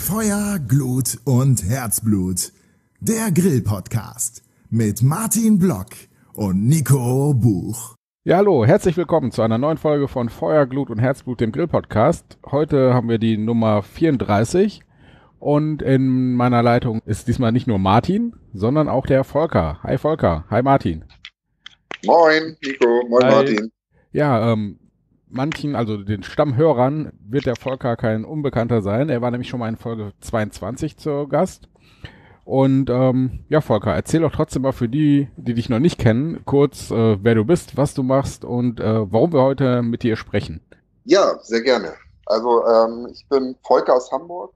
Feuer, Glut und Herzblut. Der Grill-Podcast mit Martin Block und Nico Buch. Ja, hallo, herzlich willkommen zu einer neuen Folge von Feuer, Glut und Herzblut, dem Grill-Podcast. Heute haben wir die Nummer 34 und in meiner Leitung ist diesmal nicht nur Martin, sondern auch der Volker. Hi Volker, hi Martin. Moin Nico, moin Hi. Martin. Ja, manchen, also den Stammhörern, wird der Volker kein Unbekannter sein. Er war nämlich schon mal in Folge 22 zu Gast. Und ja, Volker, erzähl doch trotzdem mal für die, die dich noch nicht kennen, kurz, wer du bist, was du machst und warum wir heute mit dir sprechen. Ja, sehr gerne. Also ich bin Volker aus Hamburg,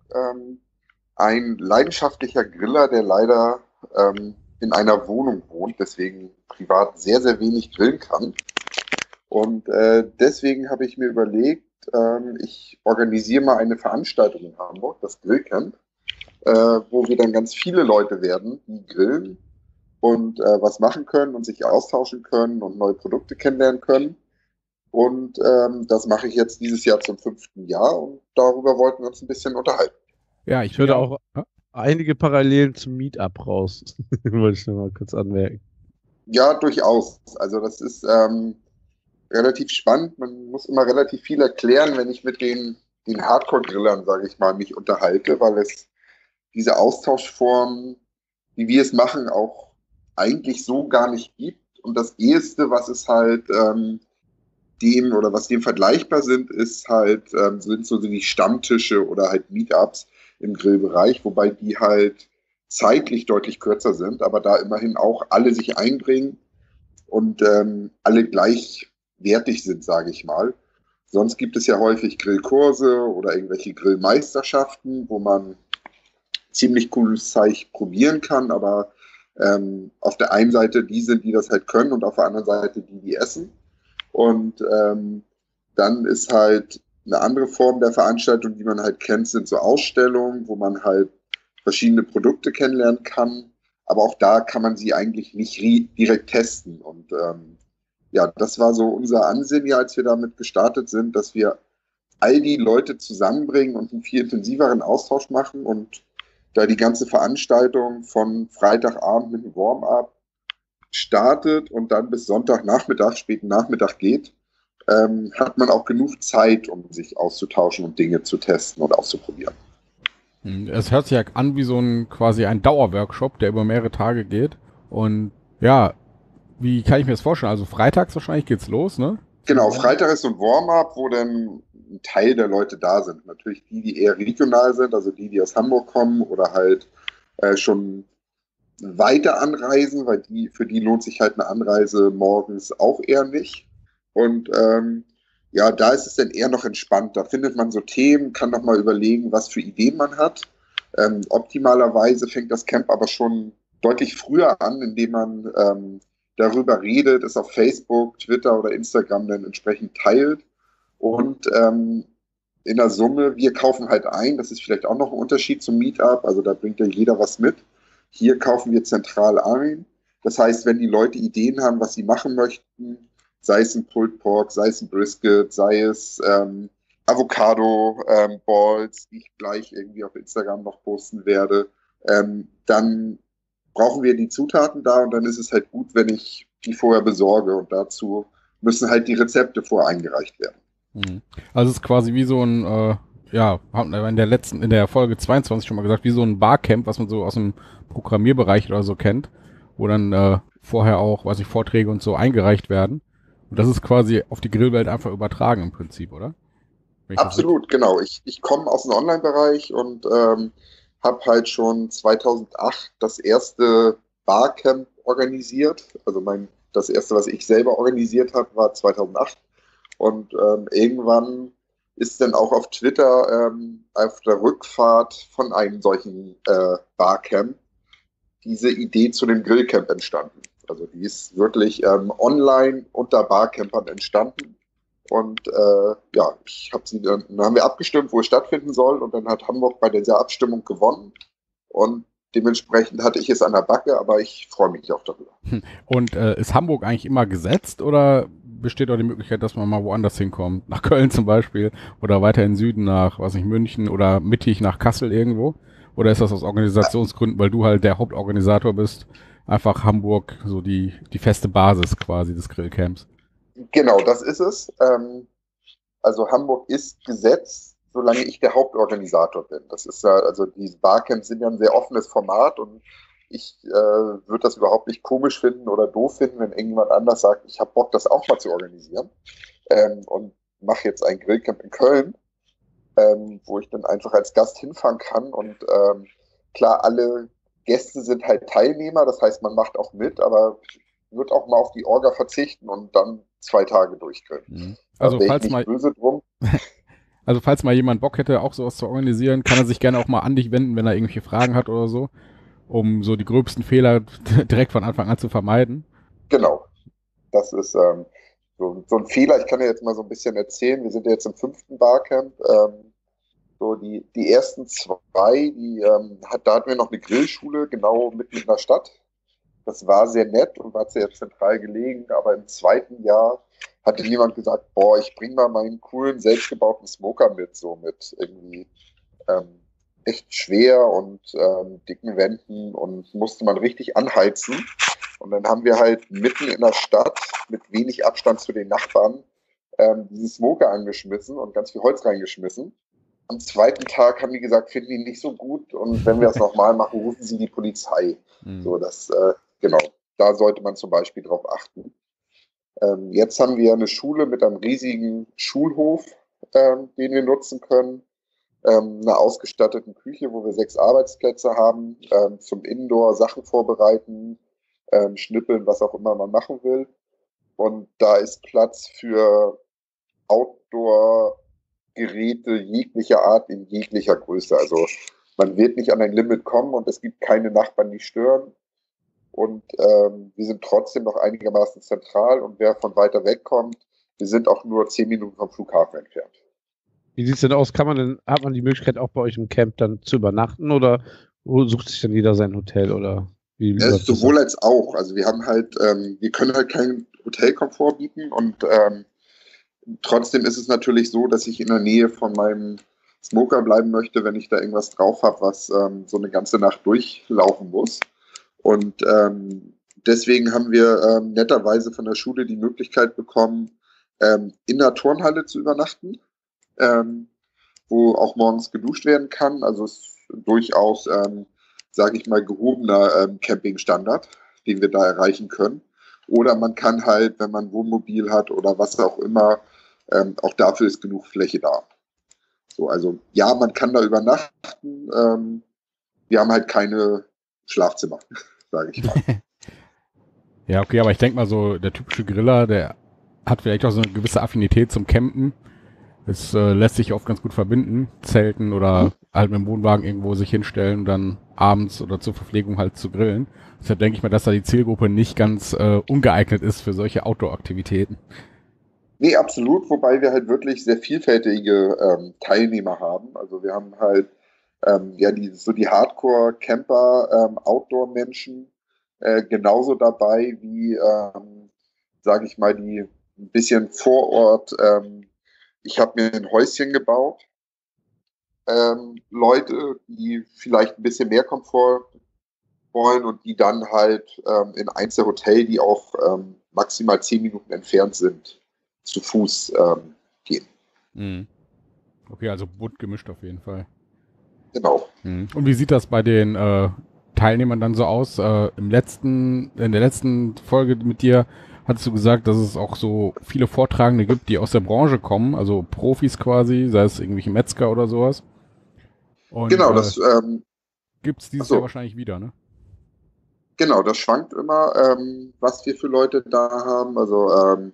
ein leidenschaftlicher Griller, der leider in einer Wohnung wohnt, deswegen privat sehr, sehr wenig grillen kann. Und deswegen habe ich mir überlegt, ich organisiere mal eine Veranstaltung in Hamburg, das Grillcamp, wo wir dann ganz viele Leute werden, die grillen und was machen können und sich austauschen können und neue Produkte kennenlernen können. Und das mache ich jetzt dieses Jahr zum 5. Jahr und darüber wollten wir uns ein bisschen unterhalten. Ja, Ich höre auch einige Parallelen zum Meetup raus. Wollte ich noch mal kurz anmerken. Ja, durchaus. Also das ist relativ spannend. Man muss immer relativ viel erklären, wenn ich mit den Hardcore-Grillern, sage ich mal, mich unterhalte, weil es diese Austauschform, wie wir es machen, auch eigentlich so gar nicht gibt. Und das Eheste, was es halt dem oder was dem vergleichbar sind, ist halt, sind so die Stammtische oder halt Meetups im Grillbereich, wobei die halt zeitlich deutlich kürzer sind, aber da immerhin auch alle sich einbringen und alle gleichwertig sind, sage ich mal. Sonst gibt es ja häufig Grillkurse oder irgendwelche Grillmeisterschaften, wo man ziemlich cooles Zeug probieren kann, aber auf der einen Seite die sind, die das halt können und auf der anderen Seite die, die essen. Und dann ist halt eine andere Form der Veranstaltung, die man halt kennt, sind so Ausstellungen, wo man halt verschiedene Produkte kennenlernen kann. Aber auch da kann man sie eigentlich nicht direkt testen. Und ja, das war so unser Ansinnen, ja, als wir damit gestartet sind, dass wir all die Leute zusammenbringen und einen viel intensiveren Austausch machen. Und da die ganze Veranstaltung von Freitagabend mit einem Warm-up startet und dann bis Sonntagnachmittag, späten Nachmittag geht, hat man auch genug Zeit, um sich auszutauschen und Dinge zu testen und auszuprobieren. Es hört sich ja an wie so quasi ein Dauerworkshop, der über mehrere Tage geht. Und ja, wie kann ich mir das vorstellen? Also freitags wahrscheinlich geht's los, ne? Genau, Freitag ist so ein Warm-up, wo dann ein Teil der Leute da sind. Natürlich die, die eher regional sind, also die, die aus Hamburg kommen oder halt schon weiter anreisen, weil für die lohnt sich halt eine Anreise morgens auch eher nicht. Und ja, da ist es dann eher noch entspannt. Da findet man so Themen, kann noch mal überlegen, was für Ideen man hat. Optimalerweise fängt das Camp aber schon deutlich früher an, indem man darüber redet, es auf Facebook, Twitter oder Instagram dann entsprechend teilt. Und in der Summe, wir kaufen halt ein, das ist vielleicht auch noch ein Unterschied zum Meetup, also da bringt ja jeder was mit. Hier kaufen wir zentral ein. Das heißt, wenn die Leute Ideen haben, was sie machen möchten, sei es ein Pulled Pork, sei es ein Brisket, sei es Avocado Balls, die ich gleich irgendwie auf Instagram noch posten werde, dann brauchen wir die Zutaten da und dann ist es halt gut, wenn ich die vorher besorge und dazu müssen halt die Rezepte vorher eingereicht werden. Also es ist quasi wie so ein, ja, haben wir in der Folge 22 schon mal gesagt, wie so ein Barcamp, was man so aus dem Programmierbereich oder so kennt, wo dann vorher auch, weiß ich, Vorträge und so eingereicht werden. Und das ist quasi auf die Grillwelt einfach übertragen im Prinzip, oder? Absolut, genau. Ich komme aus dem Online-Bereich und habe halt schon 2008 das erste Barcamp organisiert. Also das erste, was ich selber organisiert habe, war 2008. Und irgendwann ist dann auch auf Twitter auf der Rückfahrt von einem solchen Barcamp diese Idee zu dem Grillcamp entstanden. Also die ist wirklich online unter Barcampern entstanden. Und ja, dann haben wir abgestimmt, wo es stattfinden soll. Und dann hat Hamburg bei dieser Abstimmung gewonnen. Und dementsprechend hatte ich es an der Backe, aber ich freue mich auch darüber. Und ist Hamburg eigentlich immer gesetzt oder besteht auch die Möglichkeit, dass man mal woanders hinkommt. Nach Köln zum Beispiel oder weiter in den Süden nach, was nicht, München oder mittig nach Kassel irgendwo? Oder ist das aus Organisationsgründen, weil du halt der Hauptorganisator bist, einfach Hamburg so die feste Basis quasi des Grillcamps? Genau, das ist es. Also Hamburg ist gesetzt, solange ich der Hauptorganisator bin. Das ist ja, also die Barcamps sind ja ein sehr offenes Format und ich würde das überhaupt nicht komisch finden oder doof finden, wenn irgendjemand anders sagt, ich habe Bock, das auch mal zu organisieren und mache jetzt ein Grillcamp in Köln, wo ich dann einfach als Gast hinfahren kann und klar, alle Gäste sind halt Teilnehmer, das heißt, man macht auch mit, aber wird auch mal auf die Orga verzichten und dann 2 Tage durchgrillen. Mhm. Da Also wäre ich falls nicht mal, böse drum. also falls mal jemand Bock hätte, auch sowas zu organisieren, kann er sich gerne auch mal an dich wenden, wenn er irgendwelche Fragen hat oder so, um so die gröbsten Fehler direkt von Anfang an zu vermeiden. Genau. Das ist so ein Fehler. Ich kann ja jetzt mal so ein bisschen erzählen. Wir sind ja jetzt im 5. Barcamp. So die ersten 2, da hatten wir noch eine Grillschule genau mitten in der Stadt. Das war sehr nett und war sehr zentral gelegen. Aber im 2. Jahr hatte jemand gesagt, boah, ich bring mal meinen coolen, selbstgebauten Smoker mit, so mit irgendwie echt schwer und dicken Wänden und musste man richtig anheizen. Und dann haben wir halt mitten in der Stadt mit wenig Abstand zu den Nachbarn diesen Smoker angeschmissen und ganz viel Holz reingeschmissen. Am 2. Tag haben die gesagt, finden die nicht so gut und wenn wir das nochmal machen, rufen sie die Polizei. So, genau, da sollte man zum Beispiel drauf achten. Jetzt haben wir eine Schule mit einem riesigen Schulhof, den wir nutzen können. Einer ausgestatteten Küche, wo wir 6 Arbeitsplätze haben, zum Indoor Sachen vorbereiten, schnippeln, was auch immer man machen will. Und da ist Platz für Outdoor-Geräte jeglicher Art in jeglicher Größe. Also man wird nicht an ein Limit kommen und es gibt keine Nachbarn, die stören. Und wir sind trotzdem noch einigermaßen zentral und wer von weiter weg kommt, wir sind auch nur 10 Minuten vom Flughafen entfernt. Wie sieht es denn aus? Hat man die Möglichkeit auch bei euch im Camp dann zu übernachten oder sucht sich dann jeder sein Hotel oder wie Es läuft ist das sowohl ab? als auch. Also wir haben halt, wir können halt keinen Hotelkomfort bieten und trotzdem ist es natürlich so, dass ich in der Nähe von meinem Smoker bleiben möchte, wenn ich da irgendwas drauf habe, was so eine ganze Nacht durchlaufen muss. Und deswegen haben wir netterweise von der Schule die Möglichkeit bekommen, in der Turnhalle zu übernachten, wo auch morgens geduscht werden kann. Also es ist durchaus, sage ich mal, gehobener Campingstandard, den wir da erreichen können. Oder man kann halt, wenn man ein Wohnmobil hat oder was auch immer, auch dafür ist genug Fläche da. So, also ja, man kann da übernachten. Wir haben halt keine Schlafzimmer, sage ich mal. Ja, okay, aber ich denke mal so, der typische Griller, der hat vielleicht auch so eine gewisse Affinität zum Campen. Es lässt sich oft ganz gut verbinden, Zelten oder halt mit dem Wohnwagen irgendwo sich hinstellen und dann abends oder zur Verpflegung halt zu grillen. Deshalb denke ich mal, dass da die Zielgruppe nicht ganz ungeeignet ist für solche Outdoor-Aktivitäten. Nee, absolut, wobei wir halt wirklich sehr vielfältige Teilnehmer haben. Also wir haben halt die Hardcore-Camper, Outdoor-Menschen genauso dabei wie, sage ich mal, die ein bisschen vor Ort. Ich habe mir ein Häuschen gebaut. Leute, die vielleicht ein bisschen mehr Komfort wollen und die dann halt in Einzelhotel, die auch maximal 10 Minuten entfernt sind, zu Fuß gehen. Mhm. Okay, also bunt gemischt auf jeden Fall. Genau. Mhm. Und wie sieht das bei den Teilnehmern dann so aus? In der letzten Folge mit dir hattest du gesagt, dass es auch so viele Vortragende gibt, die aus der Branche kommen, also Profis quasi, sei es irgendwelche Metzger oder sowas. Und Genau, das gibt es dieses Jahr wahrscheinlich wieder, ne? Genau, das schwankt immer, was wir für Leute da haben. Also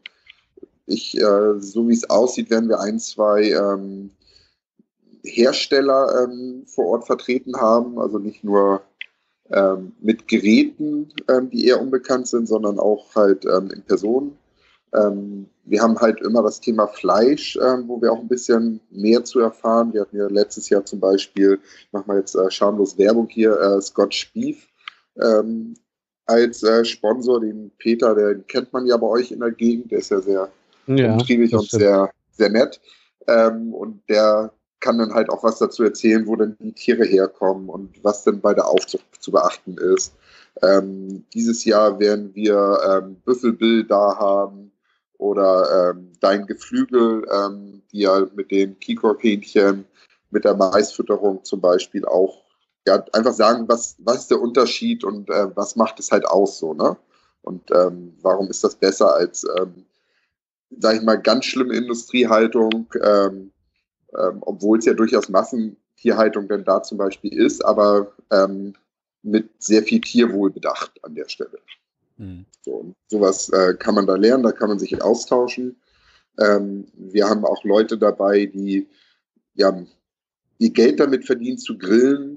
so wie es aussieht, werden wir 1, 2 Hersteller vor Ort vertreten haben. Also nicht nur mit Geräten, die eher unbekannt sind, sondern auch halt in Person. Wir haben halt immer das Thema Fleisch, wo wir auch ein bisschen mehr zu erfahren. Wir hatten ja letztes Jahr zum Beispiel, machen wir jetzt schamlos Werbung hier, Scotch Beef als Sponsor, den Peter, den kennt man ja bei euch in der Gegend, der ist ja sehr umtriebig das und stimmt. sehr, sehr nett. Und der kann dann halt auch was dazu erzählen, wo denn die Tiere herkommen und was denn bei der Aufzucht zu beachten ist. Dieses Jahr werden wir Büffel Bill da haben oder Dein Geflügel, die ja mit den Kikor-Hähnchen, mit der Maisfütterung zum Beispiel auch einfach sagen, was ist der Unterschied und was macht es halt aus so, ne? Und warum ist das besser als, sag ich mal, ganz schlimme Industriehaltung, obwohl es ja durchaus Massentierhaltung denn da zum Beispiel ist, aber mit sehr viel Tierwohlbedacht an der Stelle. So, und sowas kann man da lernen, da kann man sich austauschen. Wir haben auch Leute dabei, die ihr Geld damit verdienen zu grillen,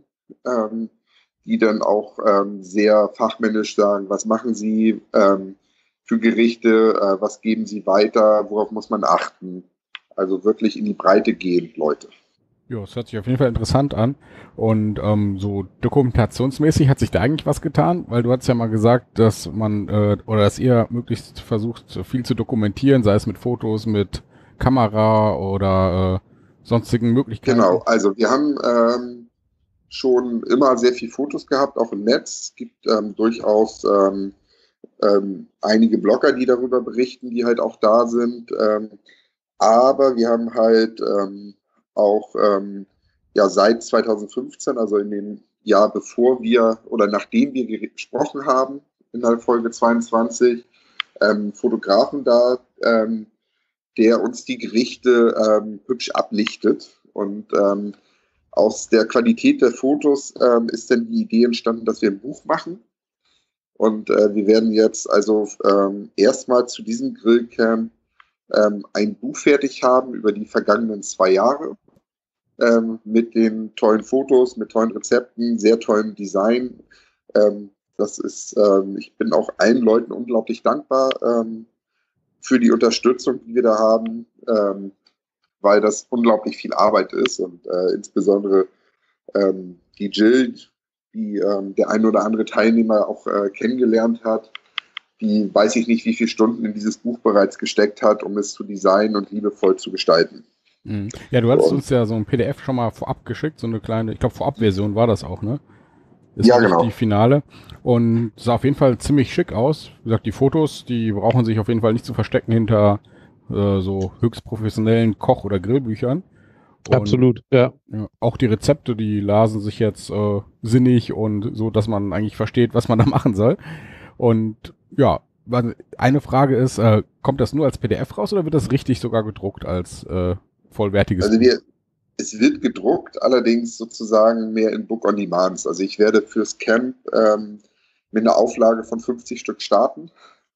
die dann auch sehr fachmännisch sagen, was machen sie für Gerichte, was geben sie weiter, worauf muss man achten. Also wirklich in die Breite gehen, Leute. Ja, das hört sich auf jeden Fall interessant an. Und so dokumentationsmäßig hat sich da eigentlich was getan? Weil du hast ja mal gesagt, dass man oder dass ihr möglichst versucht, viel zu dokumentieren, sei es mit Fotos, mit Kamera oder sonstigen Möglichkeiten. Genau, also wir haben schon immer sehr viel Fotos gehabt, auch im Netz. Es gibt durchaus einige Blogger, die darüber berichten, die halt auch da sind. Aber wir haben halt auch seit 2015, also in dem Jahr bevor wir oder nachdem wir gesprochen haben, in der Folge 22, Fotografen da, der uns die Gerichte hübsch ablichtet. Und aus der Qualität der Fotos ist dann die Idee entstanden, dass wir ein Buch machen. Und wir werden jetzt also erstmal zu diesem Grillcamp ein Buch fertig haben über die vergangenen 2 Jahre mit den tollen Fotos, mit tollen Rezepten, sehr tollem Design. Das ist, ich bin auch allen Leuten unglaublich dankbar für die Unterstützung, die wir da haben, weil das unglaublich viel Arbeit ist und insbesondere die Jill, die der ein oder andere Teilnehmer auch kennengelernt hat, die weiß ich nicht, wie viele Stunden in dieses Buch bereits gesteckt hat, um es zu designen und liebevoll zu gestalten. Ja, du hattest uns ja so ein PDF schon mal vorab geschickt, so eine kleine, ich glaube Vorabversion war das auch, ne? Ist ja, nicht genau. Die Finale. Und sah auf jeden Fall ziemlich schick aus. Wie gesagt, die Fotos, die brauchen sich auf jeden Fall nicht zu verstecken hinter so höchst professionellen Koch- oder Grillbüchern. Und, Absolut, ja. Auch die Rezepte, die lasen sich jetzt sinnig und so, dass man eigentlich versteht, was man da machen soll. Und ja, eine Frage ist, kommt das nur als PDF raus oder wird das richtig sogar gedruckt als vollwertiges Also Buch? es wird gedruckt, allerdings sozusagen mehr in Book on Demand. Also ich werde fürs Camp mit einer Auflage von 50 Stück starten,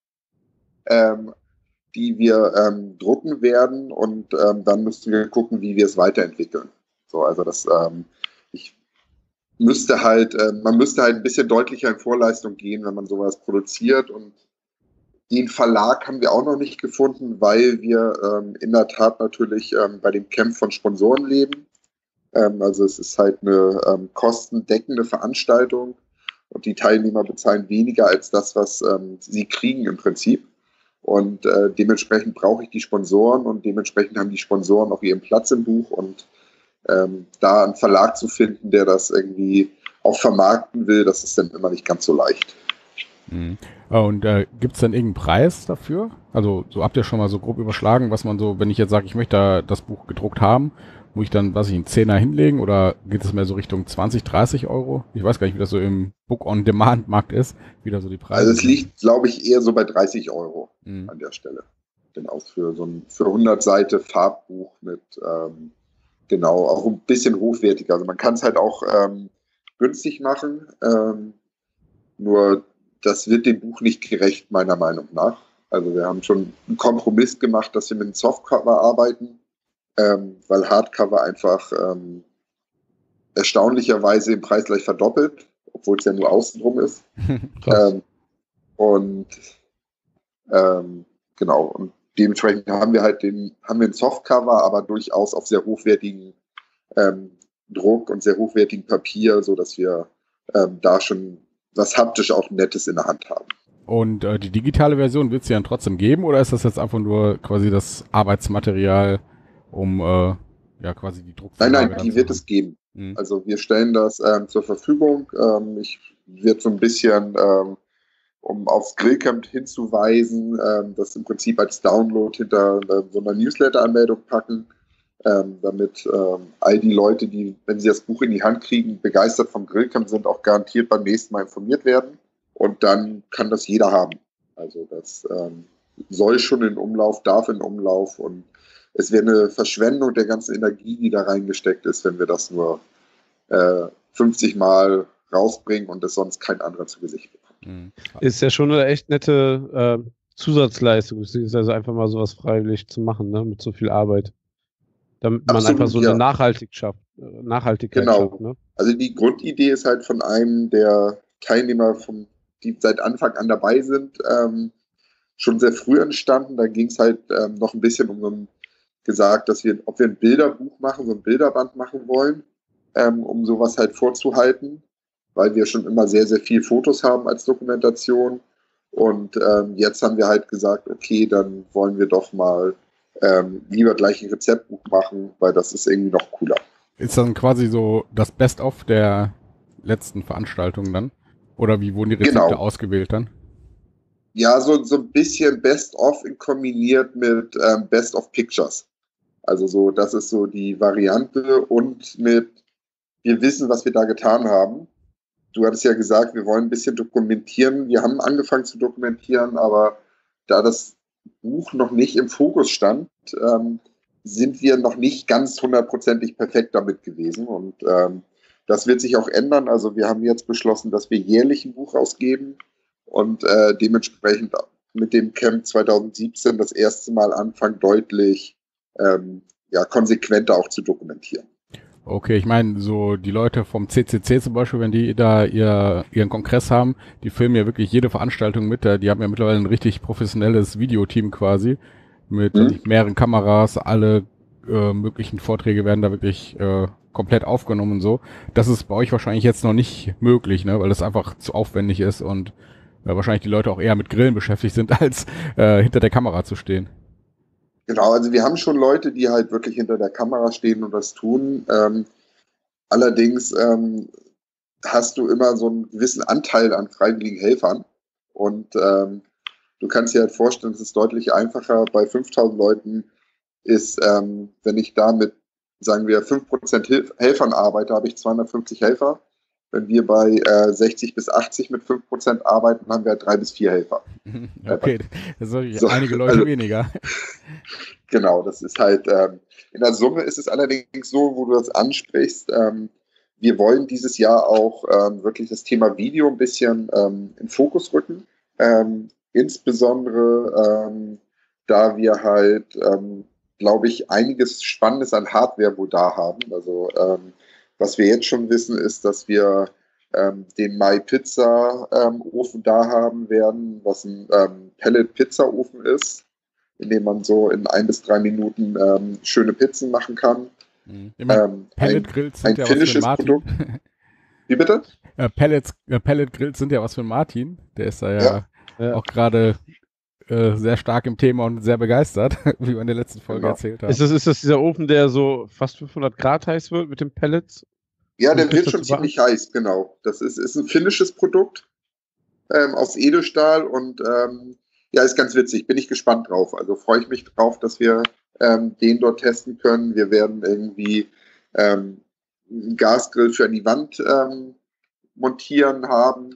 die wir drucken werden und dann müssten wir gucken, wie wir es weiterentwickeln. So, also das, man müsste halt ein bisschen deutlicher in Vorleistung gehen, wenn man sowas produziert, und den Verlag haben wir auch noch nicht gefunden, weil wir in der Tat natürlich bei dem Camp von Sponsoren leben. Also es ist halt eine kostendeckende Veranstaltung und die Teilnehmer bezahlen weniger als das, was sie kriegen im Prinzip. Und dementsprechend brauche ich die Sponsoren und dementsprechend haben die Sponsoren auch ihren Platz im Buch, und da einen Verlag zu finden, der das irgendwie auch vermarkten will, das ist dann immer nicht ganz so leicht. Und gibt es dann irgendeinen Preis dafür? Also so habt ihr schon mal so grob überschlagen, was man so, wenn ich jetzt sage, ich möchte das Buch gedruckt haben, muss ich dann, einen Zehner hinlegen oder geht es mehr so Richtung 20, 30 Euro? Ich weiß gar nicht, wie das so im Book-on-Demand-Markt ist, wie da so die Preise sind. Also es sind. liegt, glaube ich, eher so bei 30 Euro an der Stelle. Genau, für 100 Seiten Farbbuch mit, genau, auch ein bisschen hochwertiger. Also man kann es halt auch günstig machen, nur das wird dem Buch nicht gerecht, meiner Meinung nach. Also wir haben schon einen Kompromiss gemacht, dass wir mit einem Softcover arbeiten, weil Hardcover einfach erstaunlicherweise im Preis gleich verdoppelt, obwohl es ja nur außenrum ist. Genau, und dementsprechend haben wir halt ein Softcover, aber durchaus auf sehr hochwertigen Druck und sehr hochwertigem Papier, sodass wir da schon was haptisch auch Nettes in der Hand haben. Und die digitale Version wird es ja dann trotzdem geben, oder ist das jetzt einfach nur quasi das Arbeitsmaterial, um quasi die Druckvorlage Nein, die wird es geben. Also wir stellen das zur Verfügung. Ich werde so ein bisschen, um aufs Grillcamp hinzuweisen, das im Prinzip als Download hinter so einer Newsletter-Anmeldung packen, damit all die Leute, die, wenn sie das Buch in die Hand kriegen, begeistert vom Grillcamp sind, auch garantiert beim nächsten Mal informiert werden. Und dann kann das jeder haben. Also das soll schon in Umlauf, darf in Umlauf, und es wäre eine Verschwendung der ganzen Energie, die da reingesteckt ist, wenn wir das nur 50 Mal rausbringen und es sonst kein anderer zu Gesicht bekommt. Ist ja schon eine echt nette Zusatzleistung. Es ist also einfach mal sowas freiwillig zu machen, ne? Mit so viel Arbeit. Damit man Absolut, einfach so eine Nachhaltigkeit schafft. Ne? Also die Grundidee ist halt von einem der Teilnehmer, die seit Anfang an dabei sind, schon sehr früh entstanden. Da ging es halt noch ein bisschen gesagt, ob wir ein Bilderbuch machen, so ein Bilderband machen wollen, um sowas halt vorzuhalten, weil wir schon immer sehr, sehr viel Fotos haben als Dokumentation. Und jetzt haben wir halt gesagt, okay, dann wollen wir doch mal lieber gleich ein Rezeptbuch machen, weil das ist irgendwie noch cooler. Ist dann quasi so das Best-of der letzten Veranstaltung dann? Oder wie wurden die Rezepte ausgewählt dann? Ja, so ein bisschen Best-of kombiniert mit Best-of Pictures. Also so, das ist so die Variante, und wir wissen, was wir da getan haben. Du hattest ja gesagt, wir wollen ein bisschen dokumentieren. Wir haben angefangen zu dokumentieren, aber da das Buch noch nicht im Fokus stand, sind wir noch nicht ganz 100%ig perfekt damit gewesen. Und das wird sich auch ändern. Also wir haben jetzt beschlossen, dass wir jährlich ein Buch rausgeben und dementsprechend mit dem Camp 2017 das erste Mal anfangen, deutlich konsequenter auch zu dokumentieren. Okay, ich meine, so die Leute vom CCC zum Beispiel, wenn die da ihren Kongress haben, die filmen ja wirklich jede Veranstaltung mit. Die haben ja mittlerweile ein richtig professionelles Videoteam quasi mit mehreren Kameras. Alle möglichen Vorträge werden da wirklich komplett aufgenommen und so. Das ist bei euch wahrscheinlich jetzt noch nicht möglich, ne, weil das einfach zu aufwendig ist und wahrscheinlich die Leute auch eher mit Grillen beschäftigt sind, als hinter der Kamera zu stehen. Genau, also wir haben schon Leute, die halt wirklich hinter der Kamera stehen und das tun. Allerdings hast du immer so einen gewissen Anteil an freiwilligen Helfern. Und du kannst dir halt vorstellen, es ist deutlich einfacher. Bei 5000 Leuten ist, wenn ich da mit, sagen wir, 5% Helfern arbeite, habe ich 250 Helfer. Wenn wir bei 60 bis 80 mit 5% arbeiten, haben wir 3 bis 4 Helfer. Okay, das sind einige Leute weniger. Genau, das ist halt, in der Summe ist es allerdings so, wo du das ansprichst, wir wollen dieses Jahr auch wirklich das Thema Video ein bisschen in Fokus rücken. Insbesondere, da wir halt, glaube ich, einiges Spannendes an Hardware wohl da haben. Also was wir jetzt schon wissen, ist, dass wir den MyPizza-Ofen da haben werden, was ein Pellet-Pizza-Ofen ist, in dem man so in 1 bis 3 Minuten schöne Pizzen machen kann. Pellet-Grills sind ja was für Martin. Wie bitte? Pellet-Grills sind ja was für Martin. Der ist da ja auch gerade sehr stark im Thema und sehr begeistert, wie wir in der letzten Folge erzählt haben. Ist das dieser Ofen, der so fast 500 Grad heiß wird mit den Pellets? Ja, der wird schon ziemlich heiß, genau. Das ist ein finnisches Produkt aus Edelstahl und ist ganz witzig. Bin ich gespannt drauf. Also freue ich mich drauf, dass wir den dort testen können. Wir werden irgendwie einen Gasgrill für an die Wand montieren haben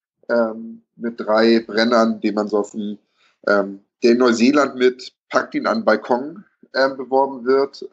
mit 3 Brennern, den man so auf dem der in Neuseeland mit Packt ihn an Balkon beworben wird.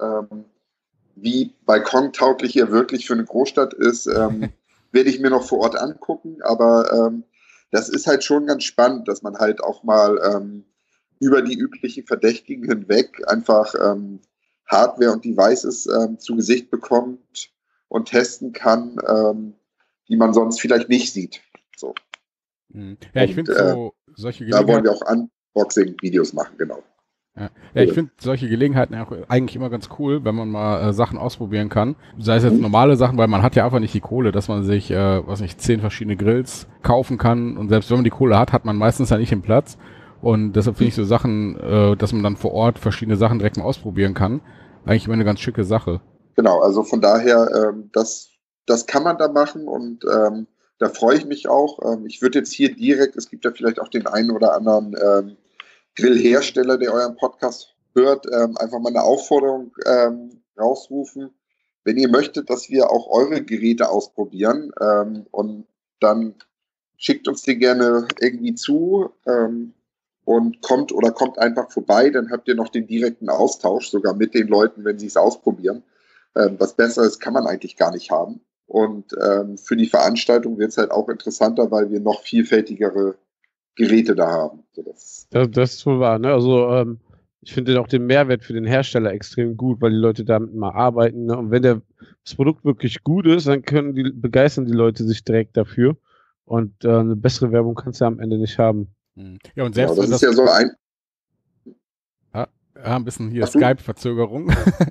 Wie balkontauglich er wirklich für eine Großstadt ist, werde ich mir noch vor Ort angucken. Aber das ist halt schon ganz spannend, dass man halt auch mal über die üblichen Verdächtigen hinweg einfach Hardware und Devices zu Gesicht bekommt und testen kann, die man sonst vielleicht nicht sieht. So. Ja, ich finde solche da wollen wir auch Unboxing-Videos machen, genau. Ja, ich finde solche Gelegenheiten auch eigentlich immer ganz cool, wenn man mal Sachen ausprobieren kann. Sei es jetzt normale Sachen, weil man hat ja einfach nicht die Kohle, dass man sich, 10 verschiedene Grills kaufen kann. Und selbst wenn man die Kohle hat, hat man meistens ja nicht den Platz. Und deshalb finde ich so Sachen, dass man dann vor Ort verschiedene Sachen direkt mal ausprobieren kann, eigentlich immer eine ganz schicke Sache. Genau, also von daher, das kann man da machen und da freue ich mich auch. Ich würde jetzt hier direkt, es gibt ja vielleicht auch den einen oder anderen Grillhersteller, der euren Podcast hört, einfach mal eine Aufforderung rausrufen. Wenn ihr möchtet, dass wir auch eure Geräte ausprobieren und dann schickt uns die gerne irgendwie zu und kommt einfach vorbei, dann habt ihr noch den direkten Austausch, sogar mit den Leuten, wenn sie es ausprobieren. Was Besseres kann man eigentlich gar nicht haben. Und für die Veranstaltung wird es halt auch interessanter, weil wir noch vielfältigere Geräte da haben. So, das ist wohl wahr, ne? Also ich finde auch den Mehrwert für den Hersteller extrem gut, weil die Leute damit mal arbeiten. Ne? Und wenn das Produkt wirklich gut ist, dann begeistern die Leute sich direkt dafür. Und eine bessere Werbung kannst du am Ende nicht haben. Ja, und selbst das ist ja so ein... Ja, ein bisschen hier Skype-Verzögerung.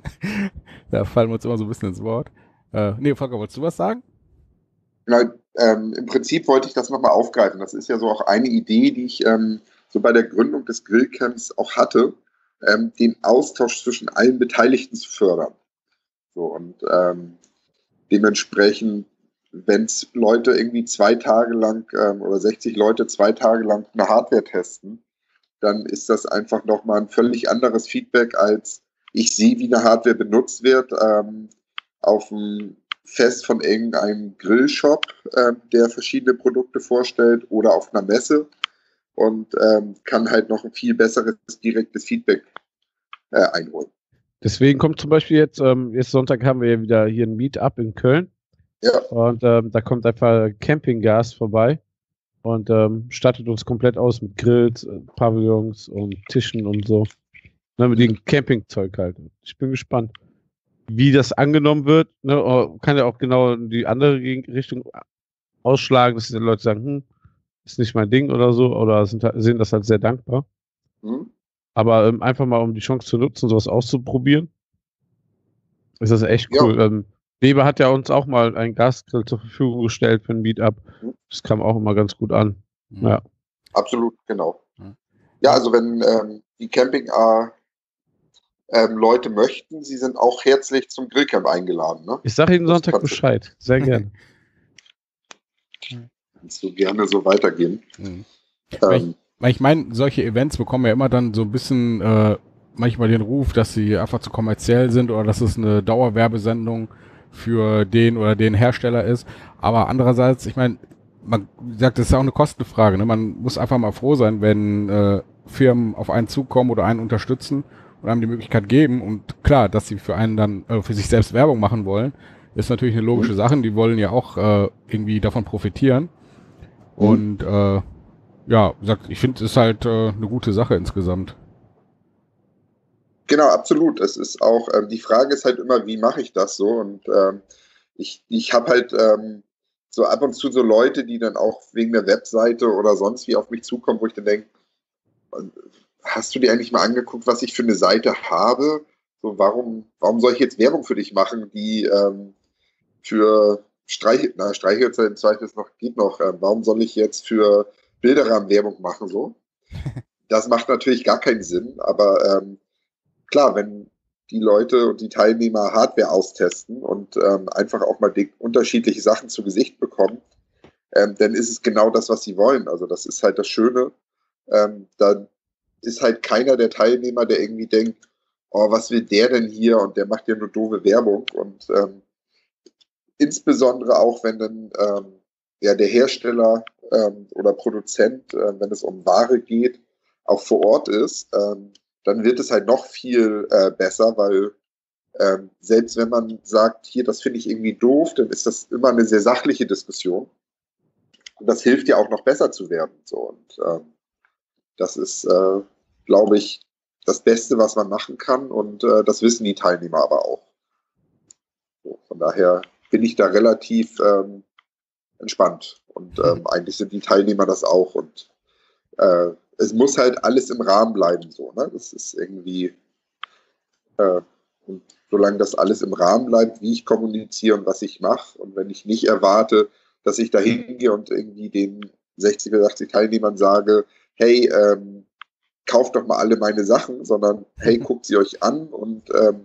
Da fallen wir uns immer so ein bisschen ins Wort. Volker, wolltest du was sagen? Nein, im Prinzip wollte ich das nochmal aufgreifen. Das ist ja so auch eine Idee, die ich so bei der Gründung des Grillcamps auch hatte, den Austausch zwischen allen Beteiligten zu fördern. So, und dementsprechend, wenn es Leute irgendwie 2 Tage lang oder 60 Leute 2 Tage lang eine Hardware testen, dann ist das einfach nochmal ein völlig anderes Feedback, als ich sehe, wie eine Hardware benutzt wird auf dem Fest von irgendeinem Grillshop, der verschiedene Produkte vorstellt oder auf einer Messe und kann halt noch ein viel besseres direktes Feedback einholen. Deswegen kommt zum Beispiel jetzt Sonntag haben wir ja wieder hier ein Meetup in Köln. Ja. Und da kommt einfach Campinggast vorbei und stattet uns komplett aus mit Grills, Pavillons und Tischen und so. Ne, mit dem Campingzeug halt. Ich bin gespannt, wie das angenommen wird. Ne, kann ja auch genau in die andere Richtung ausschlagen, dass die Leute sagen, ist nicht mein Ding oder so, oder sehen das halt sehr dankbar. Aber einfach mal, um die Chance zu nutzen, sowas auszuprobieren, ist das echt cool. Ja. Weber hat ja uns auch mal einen Gasgrill zur Verfügung gestellt für ein Meetup. Das kam auch immer ganz gut an. Ja. Absolut, genau. Ja, also wenn die Camping Leute möchten, sie sind auch herzlich zum Grillcamp eingeladen. Ne? Ich sage Ihnen Sonntag Bescheid. Sehr gerne. Kannst du gerne so weitergehen. Ich meine, solche Events bekommen ja immer dann so ein bisschen manchmal den Ruf, dass sie einfach zu kommerziell sind oder dass es eine Dauerwerbesendung für den oder den Hersteller ist. Aber andererseits, ich meine, man sagt, das ist ja auch eine Kostenfrage. Ne? Man muss einfach mal froh sein, wenn Firmen auf einen zukommen oder einen unterstützen und einem die Möglichkeit geben. Und klar, dass sie für einen dann für sich selbst Werbung machen wollen, ist natürlich eine logische Sache. Die wollen ja auch irgendwie davon profitieren. Und ich finde, es ist halt eine gute Sache insgesamt. Genau, absolut. Es ist auch, die Frage ist halt immer, wie mache ich das so? Und ich habe halt so ab und zu so Leute, die dann auch wegen der Webseite oder sonst wie auf mich zukommen, wo ich dann denke, hast du dir eigentlich mal angeguckt, was ich für eine Seite habe? So, warum soll ich jetzt Werbung für dich machen, die für Streichhölzer im Zweifel geht noch. Warum soll ich jetzt für Bilderrahmen Werbung machen? So? Das macht natürlich gar keinen Sinn, aber klar, wenn die Leute und die Teilnehmer Hardware austesten und einfach auch mal unterschiedliche Sachen zu Gesicht bekommen, dann ist es genau das, was sie wollen. Also das ist halt das Schöne. Dann ist halt keiner der Teilnehmer, der irgendwie denkt, oh, was will der denn hier? Und der macht ja nur doofe Werbung. Und insbesondere auch, wenn dann der Hersteller oder Produzent, wenn es um Ware geht, auch vor Ort ist, dann wird es halt noch viel besser, weil selbst wenn man sagt, hier, das finde ich irgendwie doof, dann ist das immer eine sehr sachliche Diskussion. Und das hilft ja auch noch besser zu werden. So. Und das ist, glaube ich, das Beste, was man machen kann. Und das wissen die Teilnehmer aber auch. So, von daher bin ich da relativ entspannt. Und eigentlich sind die Teilnehmer das auch. Und es muss halt alles im Rahmen bleiben, so, ne? Das ist irgendwie, und solange das alles im Rahmen bleibt, wie ich kommuniziere und was ich mache, und wenn ich nicht erwarte, dass ich da hingehe und irgendwie den 60 oder 80 Teilnehmern sage, hey, kauft doch mal alle meine Sachen, sondern hey, guckt sie euch an, und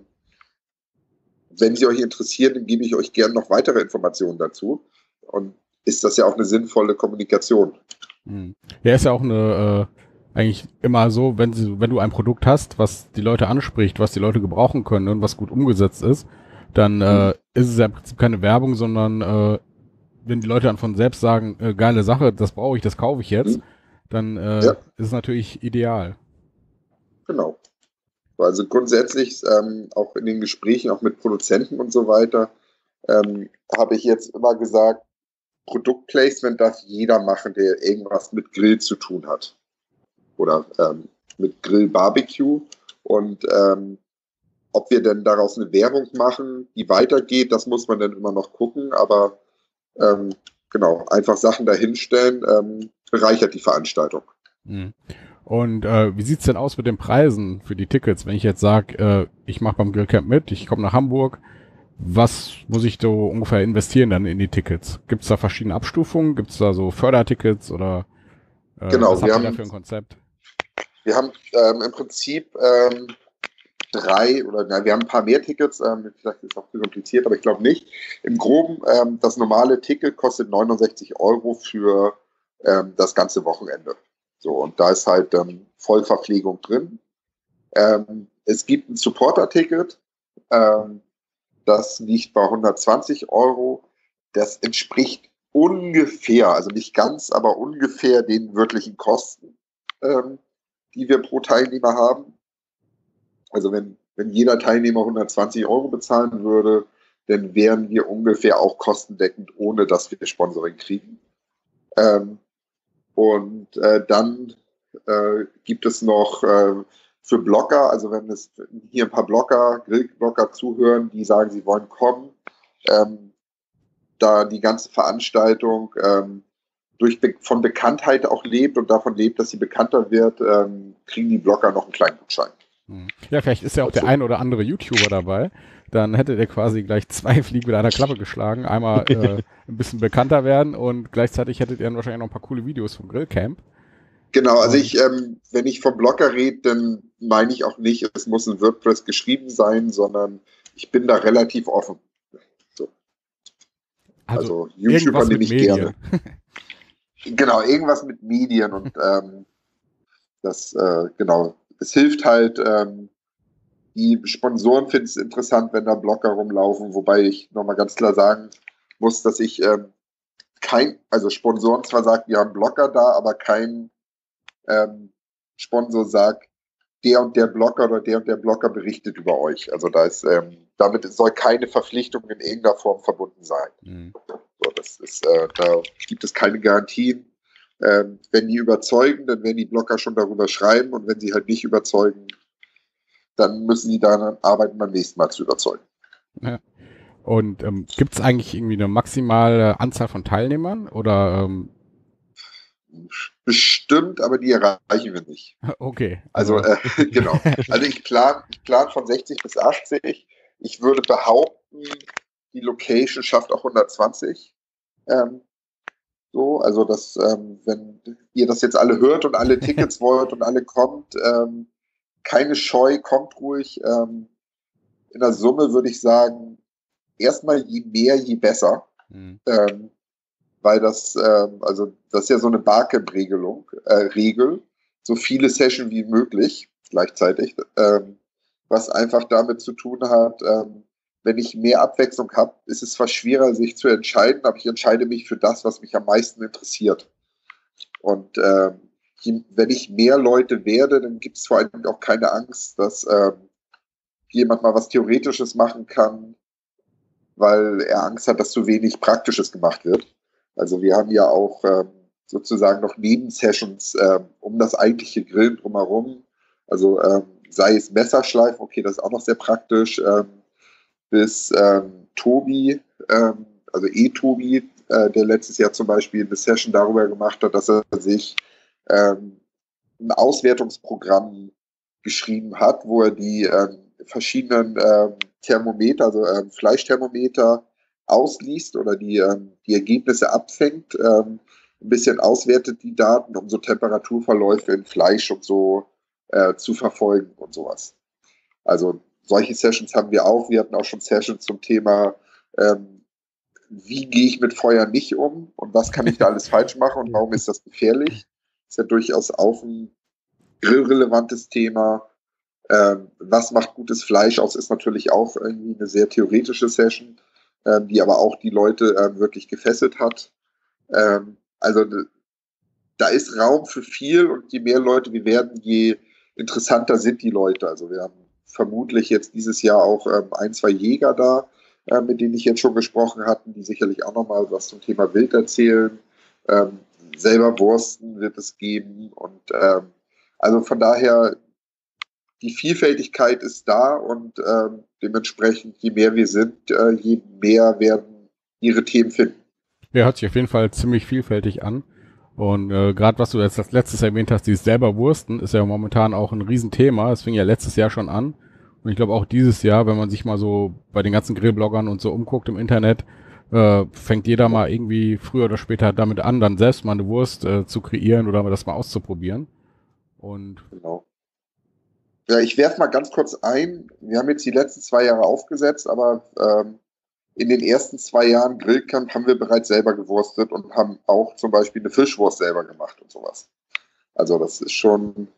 wenn sie euch interessieren, dann gebe ich euch gerne noch weitere Informationen dazu, und ist das ja auch eine sinnvolle Kommunikation. Ja, ist ja auch eine eigentlich immer so, wenn du ein Produkt hast, was die Leute anspricht, was die Leute gebrauchen können und was gut umgesetzt ist, dann ist es ja im Prinzip keine Werbung, sondern wenn die Leute dann von selbst sagen, geile Sache, das brauche ich, das kaufe ich jetzt, dann ist es natürlich ideal. Genau. Also grundsätzlich auch in den Gesprächen, auch mit Produzenten und so weiter, habe ich jetzt immer gesagt, Produktplacement darf jeder machen, der irgendwas mit Grill zu tun hat. Oder mit Grill-Barbecue. Und ob wir denn daraus eine Werbung machen, die weitergeht, das muss man dann immer noch gucken. Aber genau, einfach Sachen dahinstellen, bereichert die Veranstaltung. Und wie sieht's denn aus mit den Preisen für die Tickets? Wenn ich jetzt sage, ich mache beim Grillcamp mit, ich komme nach Hamburg, was muss ich so ungefähr investieren dann in die Tickets? Gibt's da verschiedene Abstufungen? Gibt's da so Fördertickets oder genau, was habt ihr da für ein Konzept? Wir haben im Prinzip wir haben ein paar mehr Tickets, vielleicht ist es auch zu kompliziert, aber ich glaube nicht. Im Groben, das normale Ticket kostet 69 € für das ganze Wochenende. So, und da ist halt Vollverpflegung drin. Es gibt ein Supporter-Ticket, das liegt bei 120 €. Das entspricht ungefähr, also nicht ganz, aber ungefähr den wirklichen Kosten, die wir pro Teilnehmer haben. Also wenn jeder Teilnehmer 120 € bezahlen würde, dann wären wir ungefähr auch kostendeckend, ohne dass wir Sponsoring kriegen. Dann gibt es noch für Blogger, also wenn es hier ein paar Grillblogger zuhören, die sagen, sie wollen kommen, da die ganze Veranstaltung von Bekanntheit auch lebt und davon lebt, dass sie bekannter wird, kriegen die Blogger noch einen kleinen Gutschein. Ja, vielleicht ist ja auch der ein oder andere YouTuber dabei. Dann hättet ihr quasi gleich 2 Fliegen mit einer Klappe geschlagen. Einmal ein bisschen bekannter werden und gleichzeitig hättet ihr dann wahrscheinlich noch ein paar coole Videos vom Grillcamp. Genau, also wenn ich vom Blogger rede, dann meine ich auch nicht, es muss in WordPress geschrieben sein, sondern ich bin da relativ offen. So. Also YouTuber nehme ich gerne. Genau, irgendwas mit Medien und genau. Es hilft halt, die Sponsoren finden es interessant, wenn da Blogger rumlaufen, wobei ich nochmal ganz klar sagen muss, dass ich also Sponsoren zwar sagt, wir haben Blogger da, aber kein Sponsor sagt, der und der Blogger oder der und der Blogger berichtet über euch. Also damit soll keine Verpflichtung in irgendeiner Form verbunden sein. So, da gibt es keine Garantien. Wenn die überzeugen, dann werden die Blogger schon darüber schreiben, und wenn sie halt nicht überzeugen, dann müssen die daran arbeiten, beim nächsten Mal zu überzeugen. Ja. Und gibt es eigentlich irgendwie eine maximale Anzahl von Teilnehmern oder bestimmt, aber die erreichen wir nicht. Okay. Also genau. Also ich plan von 60 bis 80. Ich würde behaupten, die Location schafft auch 120. Also wenn ihr das jetzt alle hört und alle Tickets wollt und alle kommt, keine Scheu, kommt ruhig. In der Summe würde ich sagen, erstmal je mehr, je besser. Weil das ist ja so eine Barcamp-Regel, so viele Sessions wie möglich gleichzeitig, was einfach damit zu tun hat, wenn ich mehr Abwechslung habe, ist es zwar schwerer, sich zu entscheiden, aber ich entscheide mich für das, was mich am meisten interessiert. Und wenn ich mehr Leute werde, dann gibt es vor allem auch keine Angst, dass jemand mal was Theoretisches machen kann, weil er Angst hat, dass zu wenig Praktisches gemacht wird. Also wir haben ja auch sozusagen noch Nebensessions um das eigentliche Grillen drumherum. Also sei es Messerschleifen, okay, das ist auch noch sehr praktisch, bis Tobi, also Tobi, der letztes Jahr zum Beispiel eine Session darüber gemacht hat, dass er sich ein Auswertungsprogramm geschrieben hat, wo er die verschiedenen Thermometer, also Fleischthermometer ausliest oder die Ergebnisse abfängt, ein bisschen auswertet die Daten, um so Temperaturverläufe in Fleisch und so zu verfolgen und sowas. Also solche Sessions haben wir auch. Wir hatten auch schon Sessions zum Thema, wie gehe ich mit Feuer nicht um und was kann ich da alles falsch machen und warum ist das gefährlich? Das ist ja durchaus auch ein grillrelevantes Thema. Was macht gutes Fleisch aus, ist natürlich auch irgendwie eine sehr theoretische Session, die aber auch die Leute wirklich gefesselt hat. Also da ist Raum für viel und je mehr Leute wir werden, je interessanter sind die Leute. Also wir haben vermutlich jetzt dieses Jahr auch 1, 2 Jäger da, mit denen ich jetzt schon gesprochen hatte, die sicherlich auch nochmal was zum Thema Wild erzählen. Selber Wursten wird es geben und also von daher, die Vielfältigkeit ist da und dementsprechend, je mehr wir sind, je mehr werden ihre Themen finden. Ja, hört sich auf jeden Fall ziemlich vielfältig an. Und gerade was du jetzt als letztes erwähnt hast, dieses selber Wursten, ist ja momentan auch ein Riesenthema. Es fing ja letztes Jahr schon an. Und ich glaube auch dieses Jahr, wenn man sich mal so bei den ganzen Grillbloggern und so umguckt im Internet, fängt jeder mal irgendwie früher oder später damit an, dann selbst mal eine Wurst zu kreieren oder das mal auszuprobieren. Und genau. Ja, ich werfe mal ganz kurz ein. Wir haben jetzt die letzten 2 Jahre aufgesetzt, aber in den ersten 2 Jahren Grillcamp haben wir bereits selber gewurstet und haben auch zum Beispiel eine Fischwurst selber gemacht und sowas. Also das ist schon,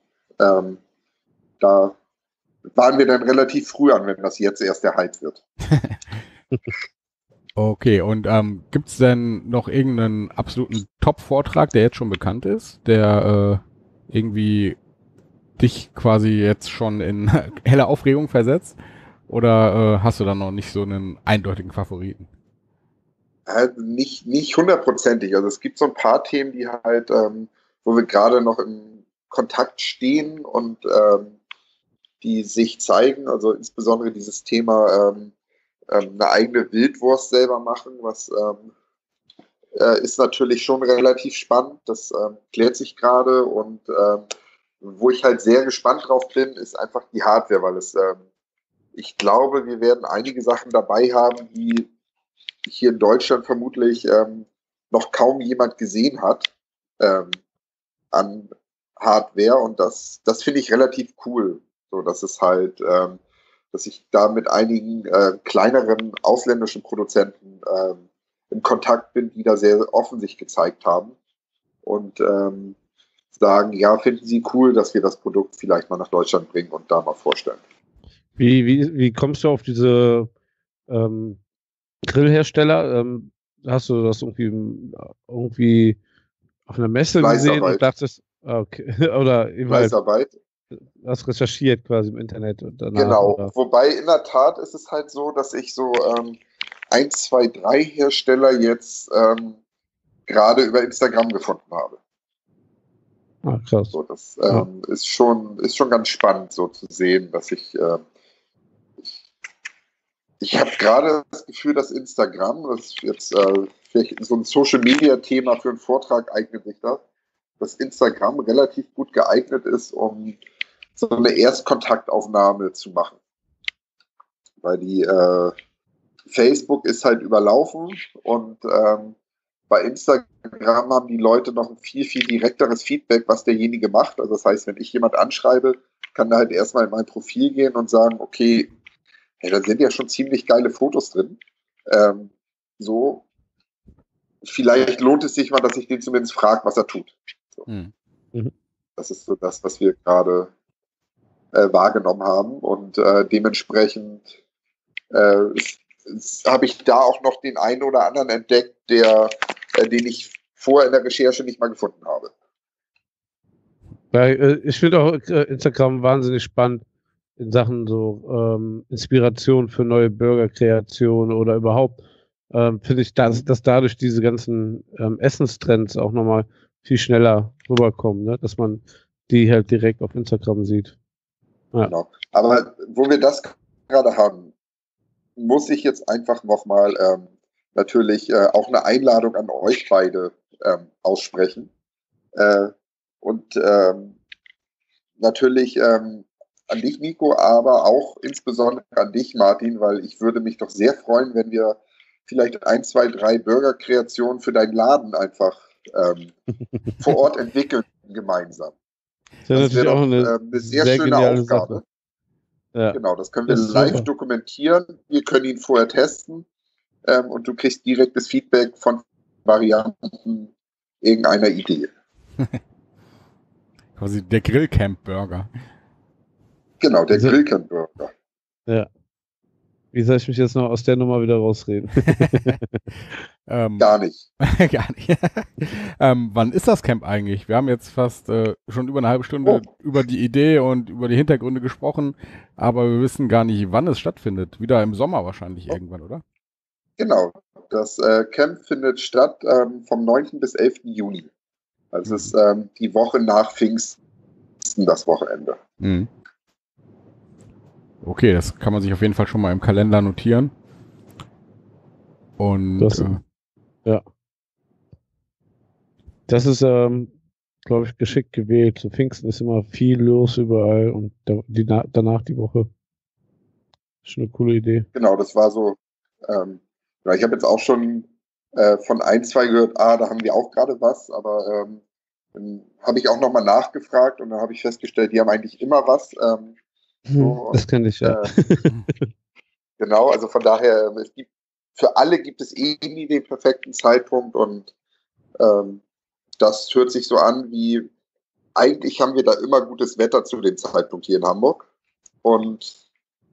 da waren wir dann relativ früh an, wenn das jetzt erst der Hype wird. okay, und gibt es denn noch irgendeinen absoluten Top-Vortrag, der jetzt schon bekannt ist, der irgendwie dich quasi jetzt schon in helle Aufregung versetzt? Oder hast du da noch nicht so einen eindeutigen Favoriten? Nicht 100%ig. Also es gibt so ein paar Themen, die halt, wo wir gerade noch in Kontakt stehen und die sich zeigen. Also insbesondere dieses Thema eine eigene Wildwurst selber machen, was ist natürlich schon relativ spannend. Das klärt sich gerade und wo ich halt sehr gespannt drauf bin, ist einfach die Hardware, weil es ich glaube, wir werden einige Sachen dabei haben, die hier in Deutschland vermutlich noch kaum jemand gesehen hat an Hardware und das finde ich relativ cool. So, dass es halt, dass ich da mit einigen kleineren ausländischen Produzenten in Kontakt bin, die da sehr offen sich gezeigt haben und sagen, ja, finden Sie cool, dass wir das Produkt vielleicht mal nach Deutschland bringen und da mal vorstellen. Wie kommst du auf diese Grillhersteller? Hast du das irgendwie auf einer Messe gesehen und dachtest, okay, oder Fleißarbeit. hast recherchiert quasi im Internet und danach, genau, oder? Wobei in der Tat ist es halt so, dass ich so 1, 2, 3 Hersteller jetzt gerade über Instagram gefunden habe. Ah, krass. So, das ist schon ganz spannend, so zu sehen, dass ich habe gerade das Gefühl, dass Instagram, das ist jetzt vielleicht so ein Social-Media-Thema für einen Vortrag eignet sich das, dass Instagram relativ gut geeignet ist, um so eine Erstkontaktaufnahme zu machen. Weil die Facebook ist halt überlaufen und bei Instagram haben die Leute noch ein viel, viel direkteres Feedback, was derjenige macht. Also das heißt, wenn ich jemand anschreibe, kann er halt erstmal in mein Profil gehen und sagen, okay, hey, da sind ja schon ziemlich geile Fotos drin. So, vielleicht lohnt es sich mal, dass ich den zumindest frage, was er tut. So. Mhm. Das ist so das, was wir gerade wahrgenommen haben. Und dementsprechend habe ich da auch noch den einen oder anderen entdeckt, den ich vorher in der Recherche nicht mal gefunden habe. Ja, ich finde auch Instagram wahnsinnig spannend in Sachen so Inspiration für neue Burgerkreationen oder überhaupt finde ich, dass dadurch diese ganzen Essenstrends auch nochmal viel schneller rüberkommen, ne? Dass man die halt direkt auf Instagram sieht. Ja. Genau. Aber wo wir das gerade haben, muss ich jetzt einfach nochmal natürlich auch eine Einladung an euch beide aussprechen. Und natürlich an dich, Nico, aber auch insbesondere an dich, Martin, weil ich würde mich doch sehr freuen, wenn wir vielleicht 1, 2, 3 Burgerkreationen für deinen Laden einfach vor Ort entwickeln gemeinsam. Das ist natürlich auch eine sehr schöne geniale Aufgabe. Sache. Ja. Genau, das können wir Das ist live super. dokumentieren. Wir können ihn vorher testen und du kriegst direktes Feedback von Varianten irgendeiner Idee. Quasi der Grillcamp-Burger. Genau, der Also- Grillcamp-Burger. Ja. Wie soll ich mich jetzt noch aus der Nummer wieder rausreden? Gar nicht. Gar nicht. Wann ist das Camp eigentlich? Wir haben jetzt fast schon über eine halbe Stunde über die Idee und über die Hintergründe gesprochen, aber wir wissen gar nicht, wann es stattfindet. Wieder im Sommer wahrscheinlich irgendwann, oder? Genau, das Camp findet statt vom 9. bis 11. Juni. Also es ist die Woche nach Pfingsten, das Wochenende. Mhm. Okay, das kann man sich auf jeden Fall schon mal im Kalender notieren. Und Das- Ja. Das ist, glaube ich, geschickt gewählt. Zu Pfingsten ist immer viel los überall und danach die Woche. Schon eine coole Idee. Genau, das war so. Ja, ich habe jetzt auch schon von 1, 2 gehört, da haben wir auch gerade was, aber dann habe ich auch nochmal nachgefragt und dann habe ich festgestellt, die haben eigentlich immer was. So, Das kenne ich, ja. Genau, also von daher, für alle gibt es nie den perfekten Zeitpunkt und das hört sich so an wie, eigentlich haben wir da immer gutes Wetter zu dem Zeitpunkt hier in Hamburg und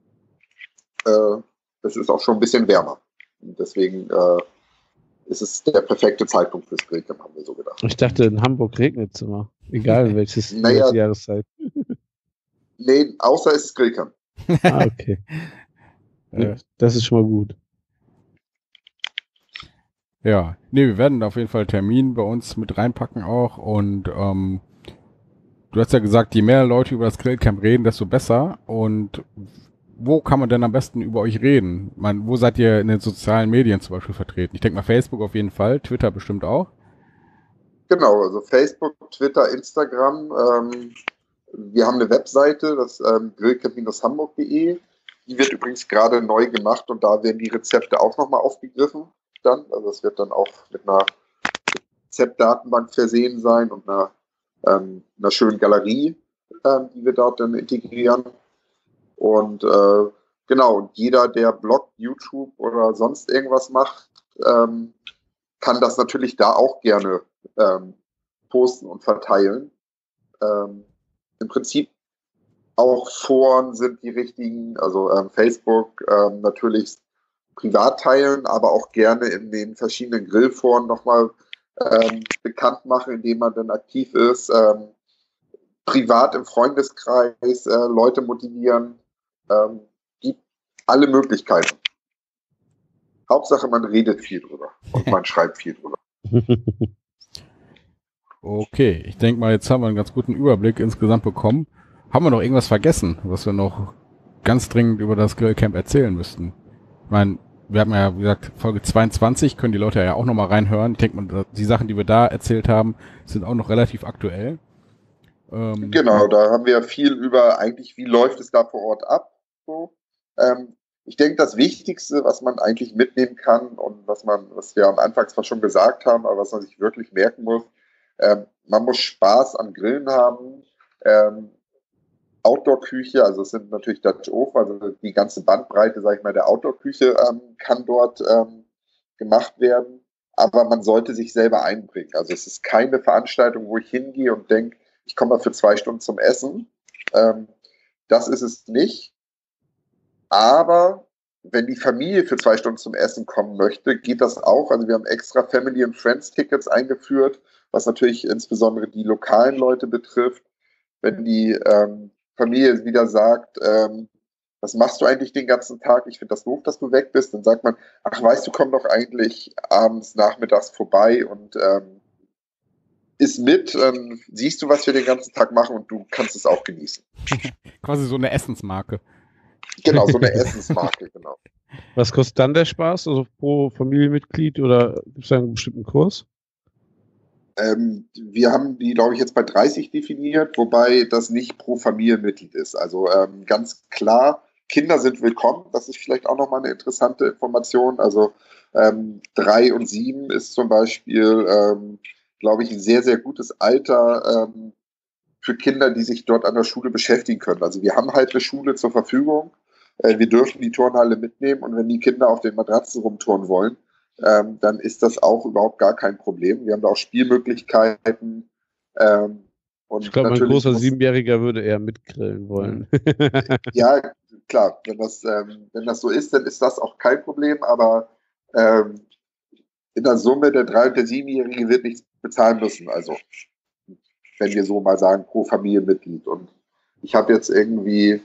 es ist auch schon ein bisschen wärmer. Und deswegen ist es der perfekte Zeitpunkt fürs Grillcamp, haben wir so gedacht. Ich dachte, in Hamburg regnet es immer. Egal welche Naja. Jahreszeit. Nee, außer es ist Grillcamp. Ah, okay. Das ist schon mal gut. ja, nee, wir werden auf jeden Fall Termin bei uns mit reinpacken auch und du hast ja gesagt, je mehr Leute über das Grillcamp reden, desto besser. Und wo kann man denn am besten über euch reden? Ich meine, wo seid ihr in den sozialen Medien zum Beispiel vertreten? Ich denke mal Facebook auf jeden Fall, Twitter bestimmt auch. Genau, also Facebook, Twitter, Instagram. Wir haben eine Webseite, das grillcamp-hamburg.de. Die wird übrigens gerade neu gemacht und da werden die Rezepte auch nochmal aufgegriffen. Also es wird dann auch mit einer Rezeptdatenbank versehen sein und einer schönen Galerie, die wir dort dann integrieren. Und genau, und jeder, der Blog, YouTube oder sonst irgendwas macht, kann das natürlich da auch gerne posten und verteilen. Im Prinzip auch Foren sind die richtigen, also Facebook natürlich privat teilen, aber auch gerne in den verschiedenen Grillforen nochmal bekannt machen, indem man dann aktiv ist. Privat im Freundeskreis Leute motivieren. Gibt alle Möglichkeiten. Hauptsache, man redet viel drüber und man schreibt viel drüber. Okay, ich denke mal, jetzt haben wir einen ganz guten Überblick insgesamt bekommen. Haben wir noch irgendwas vergessen, was wir noch ganz dringend über das Grillcamp erzählen müssten? Ich meine, wir haben ja, wie gesagt, Folge 22, können die Leute ja auch nochmal reinhören. Ich denke mal, die Sachen, die wir da erzählt haben, sind auch noch relativ aktuell. Genau, da haben wir viel über eigentlich, wie läuft es da vor Ort ab. So. Ich denke, das Wichtigste, was man eigentlich mitnehmen kann und was wir am Anfang zwar schon gesagt haben, aber was man sich wirklich merken muss, man muss Spaß am Grillen haben. Outdoor-Küche, also es sind natürlich Dutch Oven, also die ganze Bandbreite, sage ich mal, der Outdoor-Küche kann dort gemacht werden, aber man sollte sich selber einbringen. Also es ist keine Veranstaltung, wo ich hingehe und denke, ich komme mal für 2 Stunden zum Essen. Das ist es nicht. Aber wenn die Familie für 2 Stunden zum Essen kommen möchte, geht das auch. Also wir haben extra Family and Friends Tickets eingeführt, was natürlich insbesondere die lokalen Leute betrifft. Wenn die Familie wieder sagt, was machst du eigentlich den ganzen Tag? Ich finde das doof, dass du weg bist. Dann sagt man, ach weißt du, komm doch eigentlich abends, nachmittags vorbei und isst mit, siehst du, was wir den ganzen Tag machen und du kannst es auch genießen. Quasi so eine Essensmarke. Genau, so eine Essensmarke, genau. Was kostet dann der Spaß? Also pro Familienmitglied oder gibt es da einen bestimmten Kurs? Wir haben die, glaube ich, jetzt bei 30 definiert, wobei das nicht pro Familienmitglied ist. Also ganz klar, Kinder sind willkommen. Das ist vielleicht auch nochmal eine interessante Information. Also 3 und 7 ist zum Beispiel, glaube ich, ein sehr, sehr gutes Alter für Kinder, die sich dort an der Schule beschäftigen können. Also wir haben halt eine Schule zur Verfügung. Wir dürfen die Turnhalle mitnehmen und wenn die Kinder auf den Matratzen rumturnen wollen, dann ist das auch überhaupt gar kein Problem. Wir haben da auch Spielmöglichkeiten. Und ich glaube, mein großer Siebenjähriger würde eher mitgrillen wollen. Ja, klar, wenn das so ist, dann ist das auch kein Problem, aber in der Summe der 3- und der 7-Jährige wird nichts bezahlen müssen. Also, wenn wir so mal sagen, pro Familienmitglied. Und ich habe jetzt irgendwie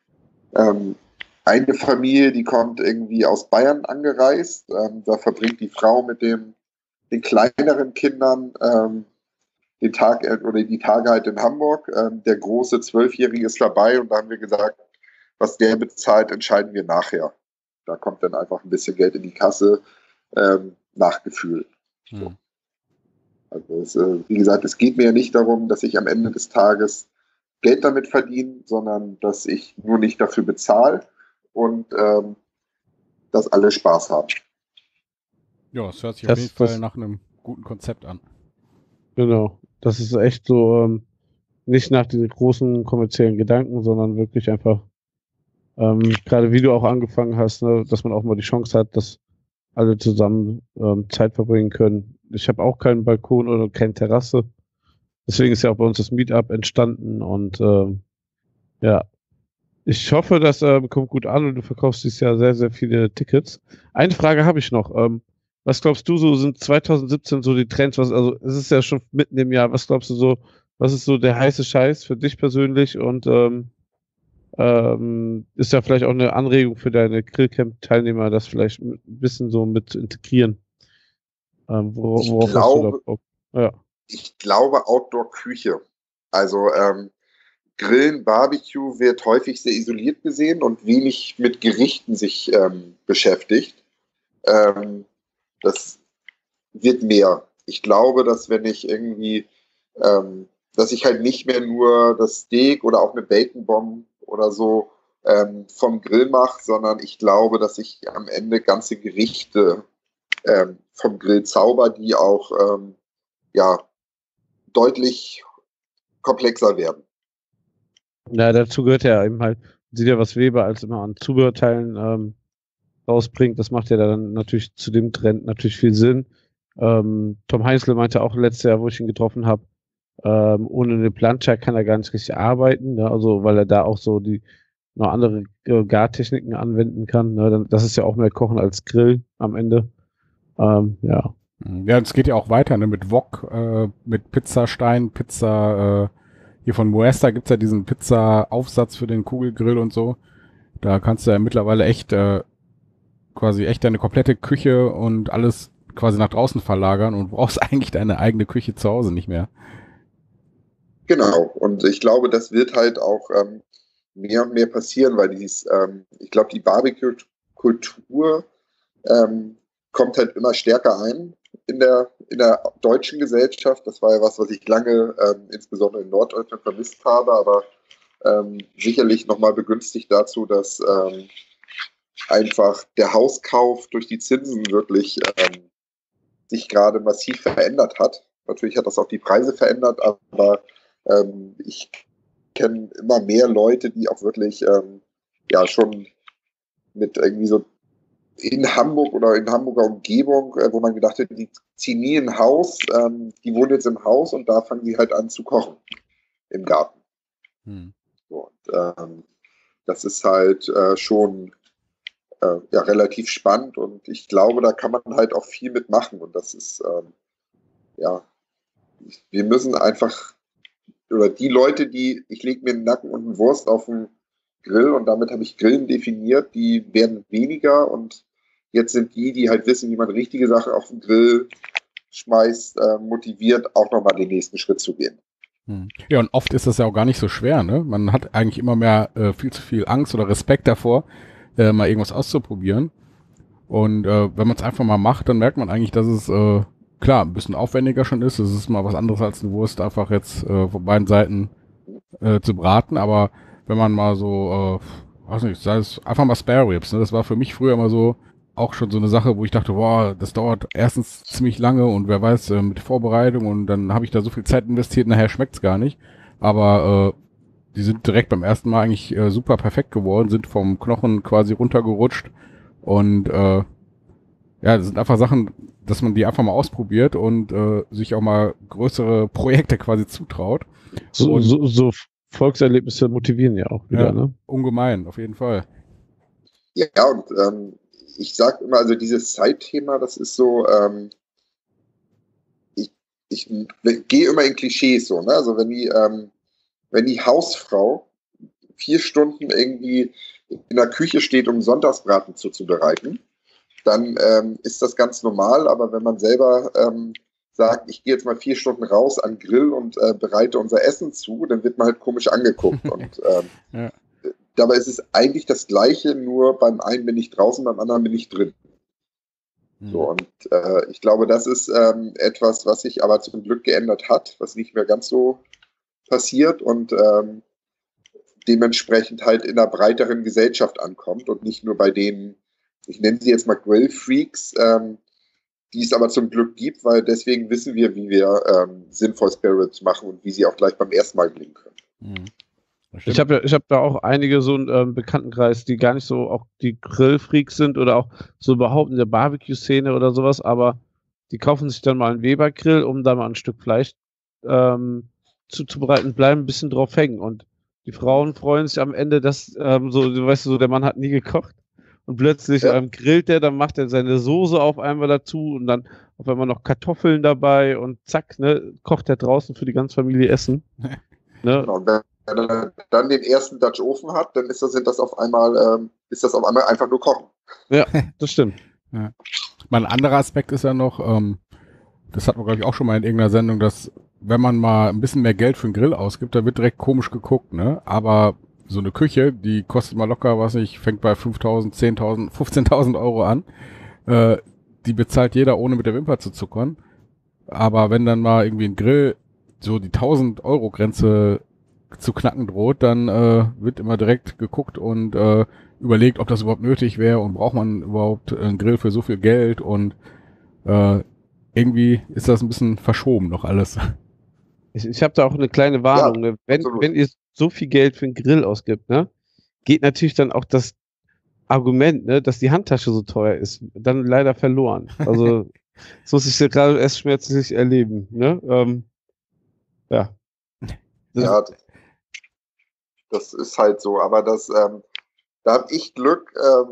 eine Familie, die kommt irgendwie aus Bayern angereist. Da verbringt die Frau mit den kleineren Kindern den Tag oder die Tage halt in Hamburg. Der große 12-Jährige ist dabei und da haben wir gesagt, was der bezahlt, entscheiden wir nachher. Da kommt dann einfach ein bisschen Geld in die Kasse nach Gefühl. So. Also wie gesagt, es geht mir ja nicht darum, dass ich am Ende des Tages Geld damit verdiene, sondern dass ich nur nicht dafür bezahle und dass alle Spaß haben. Ja, das hört sich auf jeden Fall nach einem guten Konzept an. Genau, das ist echt so, nicht nach diesen großen kommerziellen Gedanken, sondern wirklich einfach, gerade wie du auch angefangen hast, ne, dass man auch mal die Chance hat, dass alle zusammen Zeit verbringen können. Ich habe auch keinen Balkon oder keine Terrasse. Deswegen ist ja auch bei uns das Meetup entstanden und ja, ich hoffe, das kommt gut an und du verkaufst dieses Jahr sehr, sehr viele Tickets. Eine Frage habe ich noch. Was glaubst du, so sind 2017 so die Trends? Also es ist ja schon mitten im Jahr. Was glaubst du so, was ist so der heiße Scheiß für dich persönlich und ist ja vielleicht auch eine Anregung für deine Grillcamp-Teilnehmer, das vielleicht ein bisschen so mit zu integrieren. Worauf hast du da Bock? Ja. Ich glaube Outdoor-Küche. Also Grillen, Barbecue wird häufig sehr isoliert gesehen und wenig mit Gerichten sich beschäftigt. Das wird mehr. Ich glaube, dass wenn ich irgendwie, dass ich halt nicht mehr nur das Steak oder auch eine Bacon Bomb oder so vom Grill mache, sondern ich glaube, dass ich am Ende ganze Gerichte vom Grill zauber, die auch deutlich komplexer werden. Ja, dazu gehört ja eben halt, sieht ja, was Weber als immer an Zubehörteilen rausbringt, das macht ja dann natürlich zu dem Trend natürlich viel Sinn. Tom Heinzle meinte auch letztes Jahr, wo ich ihn getroffen habe, ohne eine Plancha kann er gar nicht richtig arbeiten, ne? Also weil er da auch so die noch andere Gartechniken anwenden kann. Ne? Das ist ja auch mehr Kochen als Grill am Ende. Ja. Ja, es geht ja auch weiter, ne? Mit Wok, mit Pizzastein, Pizza, hier von Muesta gibt's ja diesen Pizza-Aufsatz für den Kugelgrill und so. Da kannst du ja mittlerweile echt quasi echt deine komplette Küche und alles quasi nach draußen verlagern und brauchst eigentlich deine eigene Küche zu Hause nicht mehr. Genau, und ich glaube, das wird halt auch mehr und mehr passieren, weil ich glaube, die Barbecue-Kultur kommt halt immer stärker ein in der deutschen Gesellschaft. Das war ja was ich lange insbesondere in Norddeutschland vermisst habe, aber sicherlich nochmal begünstigt dazu, dass einfach der Hauskauf durch die Zinsen wirklich sich gerade massiv verändert hat. Natürlich hat das auch die Preise verändert, aber ich kenne immer mehr Leute, die auch wirklich schon mit irgendwie so in Hamburg oder in Hamburger Umgebung, wo man gedacht hat, die ziehen nie ein Haus, die wohnen jetzt im Haus und da fangen die halt an zu kochen im Garten. So, und, das ist halt schon relativ spannend und ich glaube, da kann man halt auch viel mitmachen und das ist, wir müssen einfach, oder die Leute, ich lege mir einen Nacken und eine Wurst auf den Grill und damit habe ich Grillen definiert, die werden weniger und jetzt sind die halt wissen, wie man richtige Sachen auf den Grill schmeißt, motiviert, auch nochmal den nächsten Schritt zu gehen. Ja, und oft ist das ja auch gar nicht so schwer, ne? Man hat eigentlich immer mehr viel zu viel Angst oder Respekt davor, mal irgendwas auszuprobieren. Und wenn man es einfach mal macht, dann merkt man eigentlich, dass es klar ein bisschen aufwendiger schon ist. Es ist mal was anderes als eine Wurst, einfach jetzt von beiden Seiten zu braten. Aber wenn man mal so, weiß nicht, sei es einfach mal Spare Ribs, ne? Das war für mich früher immer so auch schon so eine Sache, wo ich dachte, boah, das dauert erstens ziemlich lange und wer weiß, mit Vorbereitung und dann habe ich da so viel Zeit investiert, nachher schmeckt's gar nicht. Aber die sind direkt beim ersten Mal eigentlich super perfekt geworden, sind vom Knochen quasi runtergerutscht und ja, das sind einfach Sachen, dass man die einfach mal ausprobiert und sich auch mal größere Projekte quasi zutraut. So Volkserlebnisse motivieren ja auch wieder, Ja, ne? ungemein, auf jeden Fall. Ja, und ich sage immer, also dieses Zeitthema, das ist so, ich gehe immer in Klischees so, ne? Also wenn die Hausfrau 4 Stunden irgendwie in der Küche steht, um Sonntagsbraten zuzubereiten, dann ist das ganz normal, aber wenn man selber sagt, ich gehe jetzt mal 4 Stunden raus an den Grill und bereite unser Essen zu, dann wird man halt komisch angeguckt. Und Ja. dabei ist es eigentlich das Gleiche, nur beim einen bin ich draußen, beim anderen bin ich drin. So, und ich glaube, das ist etwas, was sich aber zum Glück geändert hat, was nicht mehr ganz so passiert und dementsprechend halt in einer breiteren Gesellschaft ankommt und nicht nur bei denen, ich nenne sie jetzt mal Grill-Freaks, die es aber zum Glück gibt, weil deswegen wissen wir, wie wir sinnvoll Spare Ribs machen und wie sie auch gleich beim ersten Mal gelingen können. Mhm. Ich hab da auch einige so einen Bekanntenkreis, die gar nicht so auch die Grillfreaks sind oder auch so überhaupt in der Barbecue-Szene oder sowas, aber die kaufen sich dann mal einen Weber-Grill, um da mal ein Stück Fleisch zuzubereiten, bleiben ein bisschen drauf hängen. Und die Frauen freuen sich am Ende, dass so, du weißt so, der Mann hat nie gekocht und plötzlich grillt der, dann macht er seine Soße auf einmal dazu und dann auf einmal noch Kartoffeln dabei und zack, ne, kocht er draußen für die ganze Familie Essen. Ne? Genau, und wenn er dann den ersten Dutch Ofen hat, dann ist das auf einmal einfach nur Kochen. Ja, das stimmt. Ja. Mein anderer Aspekt ist ja noch, das hatten wir, glaube ich, auch schon mal in irgendeiner Sendung, dass wenn man mal ein bisschen mehr Geld für einen Grill ausgibt, da wird direkt komisch geguckt, ne? Aber so eine Küche, die kostet mal locker, was nicht, fängt bei 5.000, 10.000, 15.000 Euro an. Die bezahlt jeder, ohne mit der Wimper zu zuckern. Aber wenn dann mal irgendwie ein Grill so die 1.000-Euro-Grenze zu knacken droht, dann wird immer direkt geguckt und überlegt, ob das überhaupt nötig wäre und braucht man überhaupt einen Grill für so viel Geld und irgendwie ist das ein bisschen verschoben noch alles. Ich habe da auch eine kleine Warnung. Ja, Ne? Wenn ihr so viel Geld für einen Grill ausgibt, ne, geht natürlich dann auch das Argument, ne, dass die Handtasche so teuer ist, dann leider verloren. Also das muss ich ja gerade erst schmerzlich erleben. Ne? Ja. Das ist halt so. Aber da habe ich Glück.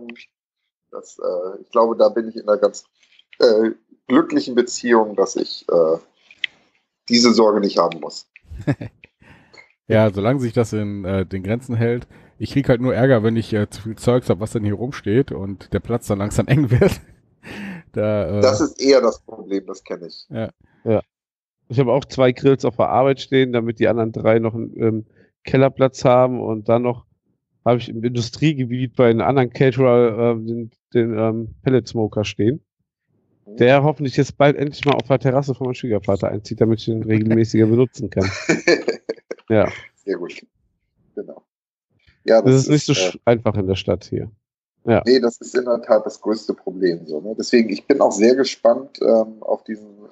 Ich glaube, da bin ich in einer ganz glücklichen Beziehung, dass ich diese Sorge nicht haben muss. Ja, solange sich das in den Grenzen hält. Ich krieg halt nur Ärger, wenn ich zu viel Zeugs habe, was dann hier rumsteht und der Platz dann langsam eng wird. Das ist eher das Problem, das kenne ich. Ja. Ich habe auch 2 Grills auf der Arbeit stehen, damit die anderen 3 noch einen Kellerplatz haben und dann noch habe ich im Industriegebiet bei einem anderen Caterer den Pellet Smoker stehen, der hoffentlich jetzt bald endlich mal auf der Terrasse von meinem Schwiegervater einzieht, damit ich den regelmäßiger benutzen kann. Ja. Sehr gut. Genau. Ja, das ist nicht so einfach in der Stadt hier. Ja. Nee, das ist in der Tat das größte Problem. So, ne? Deswegen, ich bin auch sehr gespannt auf diesen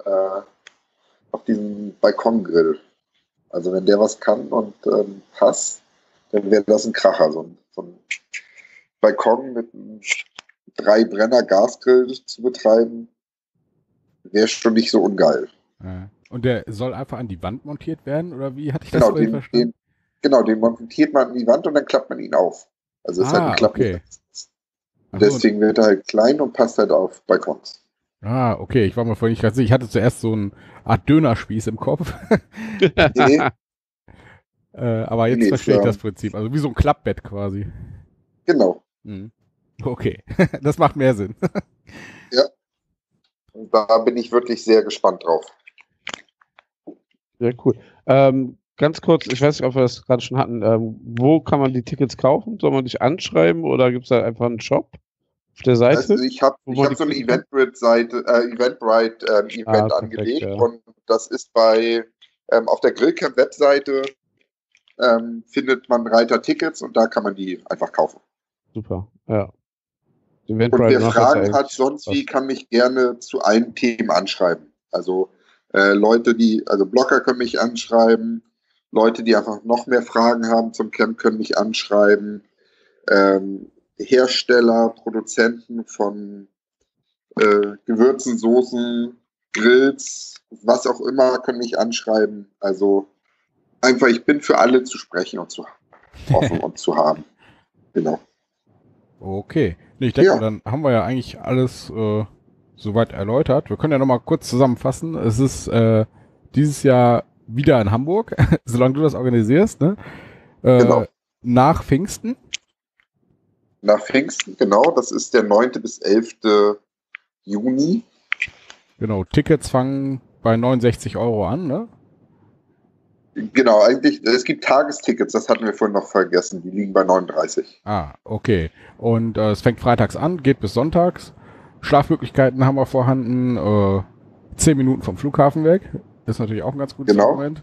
Balkongrill. Also wenn der was kann und passt, dann wäre das ein Kracher. So ein Balkon mit einem 3-Brenner-Gasgrill zu betreiben, wäre schon nicht so ungeil. Ja. Und der soll einfach an die Wand montiert werden? Oder wie hatte ich das Genau, vorhin verstanden? Den montiert man an die Wand und dann klappt man ihn auf. Also es ist halt ein Klappmechanismus. Okay. Deswegen wird er halt klein und passt halt auf Balkons. Ah, okay. Ich war mal vorhin nicht ganz sicher. Ich hatte zuerst so eine Art Dönerspieß im Kopf. Nee. Aber jetzt verstehe ich das Prinzip. Also wie so ein Klappbett quasi. Genau. Okay. Das macht mehr Sinn. Ja. Und da bin ich wirklich sehr gespannt drauf. Sehr cool. Ganz kurz, ich weiß nicht, ob wir das gerade schon hatten. Wo kann man die Tickets kaufen? Soll man dich anschreiben oder gibt es da einfach einen Shop? Auf der Seite? Also ich habe so eine Eventbrite-Seite, Event angelegt ja. und das ist auf der Grillcamp-Webseite findet man Reiter Tickets und da kann man die einfach kaufen. Super, ja. Und wer Fragen hat, sonst wie, kann mich gerne zu allen Themen anschreiben. Also Blogger können mich anschreiben, Leute, die einfach noch mehr Fragen haben zum Camp, können mich anschreiben. Hersteller, Produzenten von Gewürzen, Soßen, Grills, was auch immer, können mich anschreiben. Also einfach, ich bin für alle zu sprechen und zu offen und zu haben. Genau. Okay. Ich denke, dann haben wir ja eigentlich alles soweit erläutert. Wir können ja nochmal kurz zusammenfassen. Es ist dieses Jahr wieder in Hamburg, solange du das organisierst, ne? Genau. Nach Pfingsten. Nach Pfingsten, genau. Das ist der 9. bis 11. Juni. Genau, Tickets fangen bei 69 € an, ne? Genau, eigentlich, es gibt Tagestickets, das hatten wir vorhin noch vergessen, die liegen bei 39. Ah, okay. Und es fängt freitags an, geht bis sonntags. Schlafmöglichkeiten haben wir vorhanden, 10 Minuten vom Flughafen weg. Das ist natürlich auch ein ganz gutes Argument.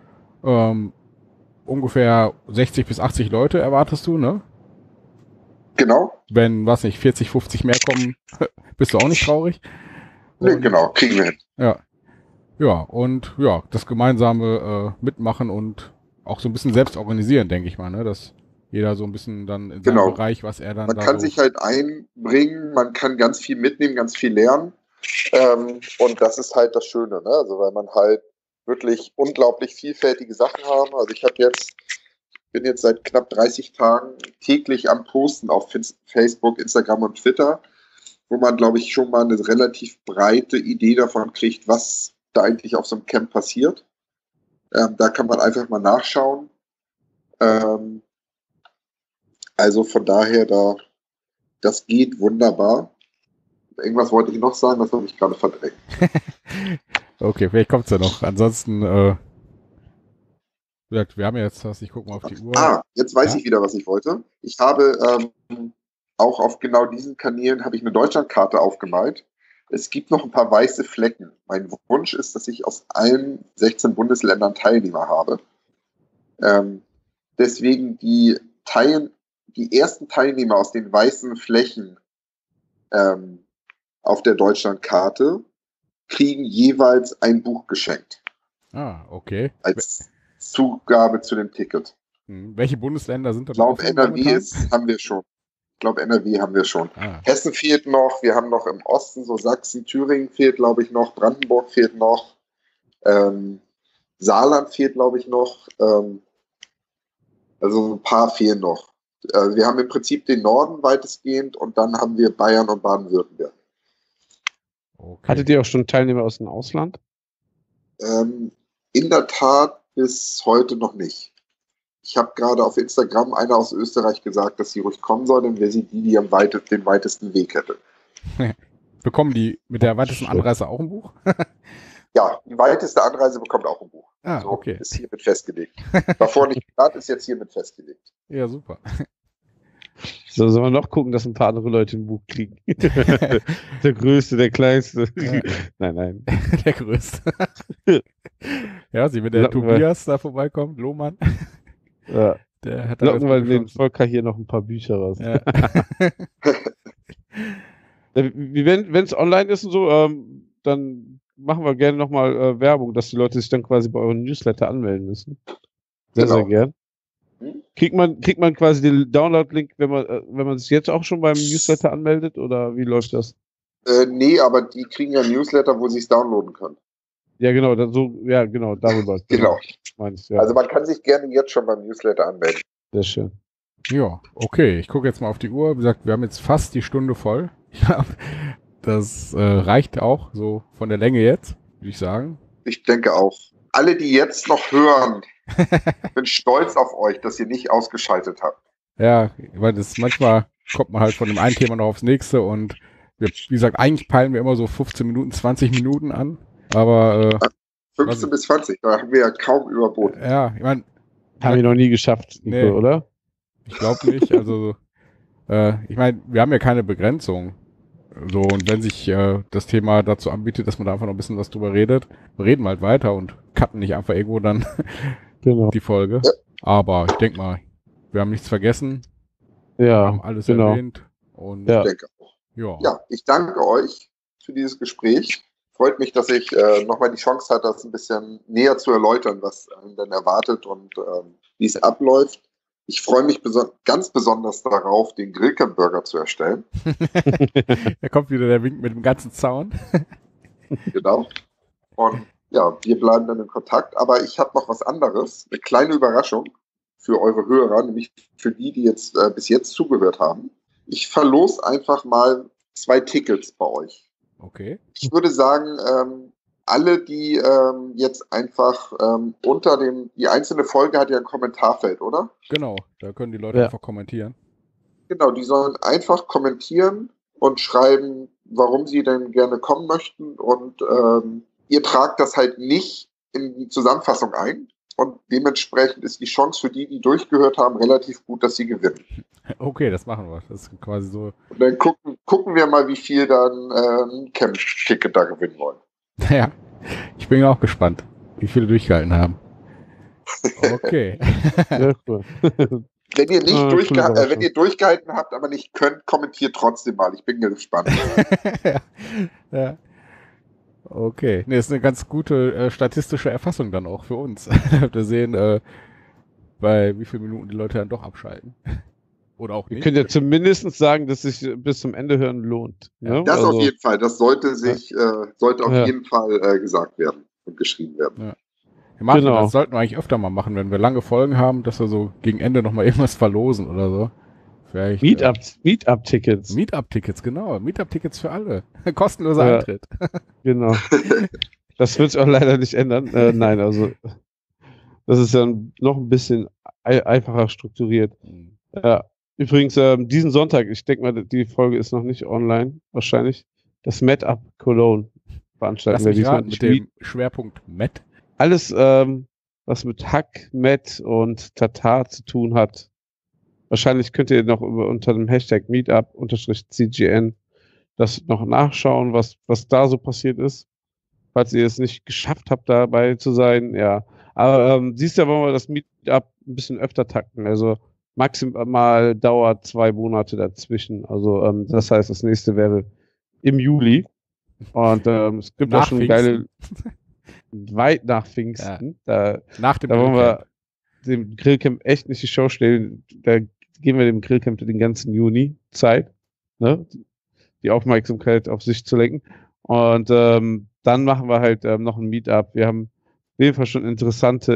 Ungefähr 60 bis 80 Leute erwartest du, ne? Genau. Wenn, 40, 50 mehr kommen, bist du auch nicht traurig. Nee, genau, kriegen wir hin. Ja. Ja, und ja, das gemeinsame Mitmachen und auch so ein bisschen selbst organisieren, denke ich mal, ne? Dass jeder so ein bisschen dann in seinem Bereich, was er dann Man kann sich halt einbringen, man kann ganz viel mitnehmen, ganz viel lernen. Und das ist halt das Schöne, ne? Also weil man halt wirklich unglaublich vielfältige Sachen haben. Also ich bin jetzt seit knapp 30 Tagen täglich am Posten auf Facebook, Instagram und Twitter, wo man, glaube ich, schon mal eine relativ breite Idee davon kriegt, was da eigentlich auf so einem Camp passiert. Da kann man einfach mal nachschauen. Also von daher, das geht wunderbar. Irgendwas wollte ich noch sagen, das habe ich gerade verdrängt. Okay, vielleicht kommt es ja noch. Ansonsten, wir haben ja jetzt, ich gucke mal auf die Uhr. Jetzt weiß ich wieder, was ich wollte. Ich habe auch auf genau diesen Kanälen habe ich eine Deutschlandkarte aufgemalt. Es gibt noch ein paar weiße Flecken. Mein Wunsch ist, dass ich aus allen 16 Bundesländern Teilnehmer habe. Deswegen die ersten Teilnehmer aus den weißen Flächen auf der Deutschlandkarte kriegen jeweils ein Buch geschenkt. Okay. Als Zugabe zu dem Ticket. Welche Bundesländer sind da? Ich glaube, NRW haben wir schon. Hessen fehlt noch, wir haben noch im Osten so Sachsen, Thüringen fehlt, glaube ich, noch, Brandenburg fehlt noch, Saarland fehlt, glaube ich, noch, also ein paar fehlen noch. Wir haben im Prinzip den Norden weitestgehend und dann haben wir Bayern und Baden-Württemberg. Okay. Hattet ihr auch schon Teilnehmer aus dem Ausland? In der Tat bis heute noch nicht. Ich habe gerade auf Instagram einer aus Österreich gesagt, dass sie ruhig kommen soll, dann wäre sie die den weitesten Weg hätte. Bekommen die mit der weitesten Anreise auch ein Buch? Ja, die weiteste Anreise bekommt auch ein Buch. Okay. Ist hiermit festgelegt. Davor nicht geplant, ist jetzt hiermit festgelegt. Ja, super. So, sollen wir noch gucken, dass ein paar andere Leute ein Buch kriegen? Der Größte, der Kleinste. Ja. Nein. Der Größte. Ja, wenn der Tobias da vorbeikommt, Lohmann. Ja. Der hat locken wir den Volker hier noch ein paar Bücher raus. Ja. Wenn es online ist und so, dann machen wir gerne nochmal Werbung, dass die Leute sich dann quasi bei euren Newsletter anmelden müssen. Sehr gern. Kriegt man quasi den Download-Link, wenn man sich jetzt auch schon beim Newsletter anmeldet, oder wie läuft das? Nee, aber die kriegen ja ein Newsletter, wo sie es downloaden können. Ja, genau, darüber. Genau. Meinst, ja. Also man kann sich gerne jetzt schon beim Newsletter anmelden. Sehr schön. Ja, okay. Ich gucke jetzt mal auf die Uhr. Wie gesagt, wir haben jetzt fast die Stunde voll. Ja, das reicht auch so von der Länge jetzt, würde ich sagen. Ich denke auch. Alle, die jetzt noch hören, ich bin stolz auf euch, dass ihr nicht ausgeschaltet habt. Ja, weil manchmal kommt man halt von dem einen Thema noch aufs nächste und wie gesagt, eigentlich peilen wir immer so 15 Minuten, 20 Minuten an, aber 15 bis 20, da haben wir ja kaum überboten. Ja, ich meine, haben wir noch nie geschafft, Nico, oder? Ich glaube nicht, also Ich meine, wir haben ja keine Begrenzung. So, und wenn sich das Thema dazu anbietet, dass man da einfach noch ein bisschen was drüber redet, reden wir halt weiter und cutten nicht einfach irgendwo dann Genau. die Folge. Ja. Aber ich denke mal, wir haben nichts vergessen, Ja, haben alles genau. erwähnt. Und Ja. Ich denke auch. ja. Ja, ich danke euch für dieses Gespräch. Freut mich, dass ich nochmal die Chance hatte, das ein bisschen näher zu erläutern, was einen dann erwartet und wie es abläuft. Ich freue mich ganz besonders darauf, den Grillcamp-Burger zu erstellen. Da kommt wieder der Wink mit dem ganzen Zaun. Genau. Und ja, wir bleiben dann in Kontakt. Aber ich habe noch was anderes, eine kleine Überraschung für eure Hörer, nämlich für die, die jetzt bis jetzt zugehört haben. Ich verlose einfach mal 2 Tickets bei euch. Okay. Ich würde sagen, alle, die jetzt einfach unter die einzelne Folge hat ja ein Kommentarfeld, oder? Genau, da können die Leute einfach kommentieren. Genau, die sollen einfach kommentieren und schreiben, warum sie denn gerne kommen möchten. Und ihr tragt das halt nicht in die Zusammenfassung ein. Und dementsprechend ist die Chance für die, die durchgehört haben, relativ gut, dass sie gewinnen. Okay, das machen wir. Das ist quasi so. Und dann gucken wir mal, wie viel dann ein Camp-Ticket da gewinnen wollen. Ja, ich bin auch gespannt, wie viele durchgehalten haben. Okay. Sehr cool. Wenn ihr nicht Überraschung. wenn ihr durchgehalten habt, aber nicht könnt, kommentiert trotzdem mal. Ich bin gespannt. Ja. Okay. Ne, ist eine ganz gute statistische Erfassung dann auch für uns. Wir sehen, bei wie vielen Minuten die Leute dann doch abschalten. Oder auch Wir nicht. können ja zumindest sagen, dass sich bis zum Ende hören lohnt. Ne? Das Also, auf jeden Fall. Das sollte auf Ja. jeden Fall gesagt werden und geschrieben werden. Ja. Martin, Genau. das sollten wir eigentlich öfter mal machen, wenn wir lange Folgen haben, dass wir so gegen Ende nochmal irgendwas verlosen oder so. Vielleicht, Meetup-Tickets. Meetup-Tickets, genau. Meetup-Tickets für alle. Kostenloser Ja. Eintritt. Genau. Das wird sich auch leider nicht ändern. Nein, also das ist dann noch ein bisschen einfacher strukturiert. Ja. Übrigens, diesen Sonntag, ich denke mal, die Folge ist noch nicht online, wahrscheinlich. Das Meetup Cologne veranstalten Lass wir mich diesmal. raten, mit dem Schwerpunkt Met. Alles, was mit Hack, Met und Tatar zu tun hat. Wahrscheinlich könnt ihr noch unter dem Hashtag Meetup_CGN das noch nachschauen, was da so passiert ist. Falls ihr es nicht geschafft habt, dabei zu sein, ja. Aber siehst du, wollen wir das Meetup ein bisschen öfter takten. Also maximal dauert 2 Monate dazwischen. Also das heißt, das nächste wäre im Juli. Und es gibt auch schon geile, weit nach Pfingsten. Ja. Nach dem da wollen wir dem Grillcamp echt nicht die Show stellen. Da geben wir dem Grillcamp den ganzen Juni Zeit, ne? Die Aufmerksamkeit auf sich zu lenken. Und dann machen wir halt noch ein Meetup. Wir haben auf jeden Fall schon interessante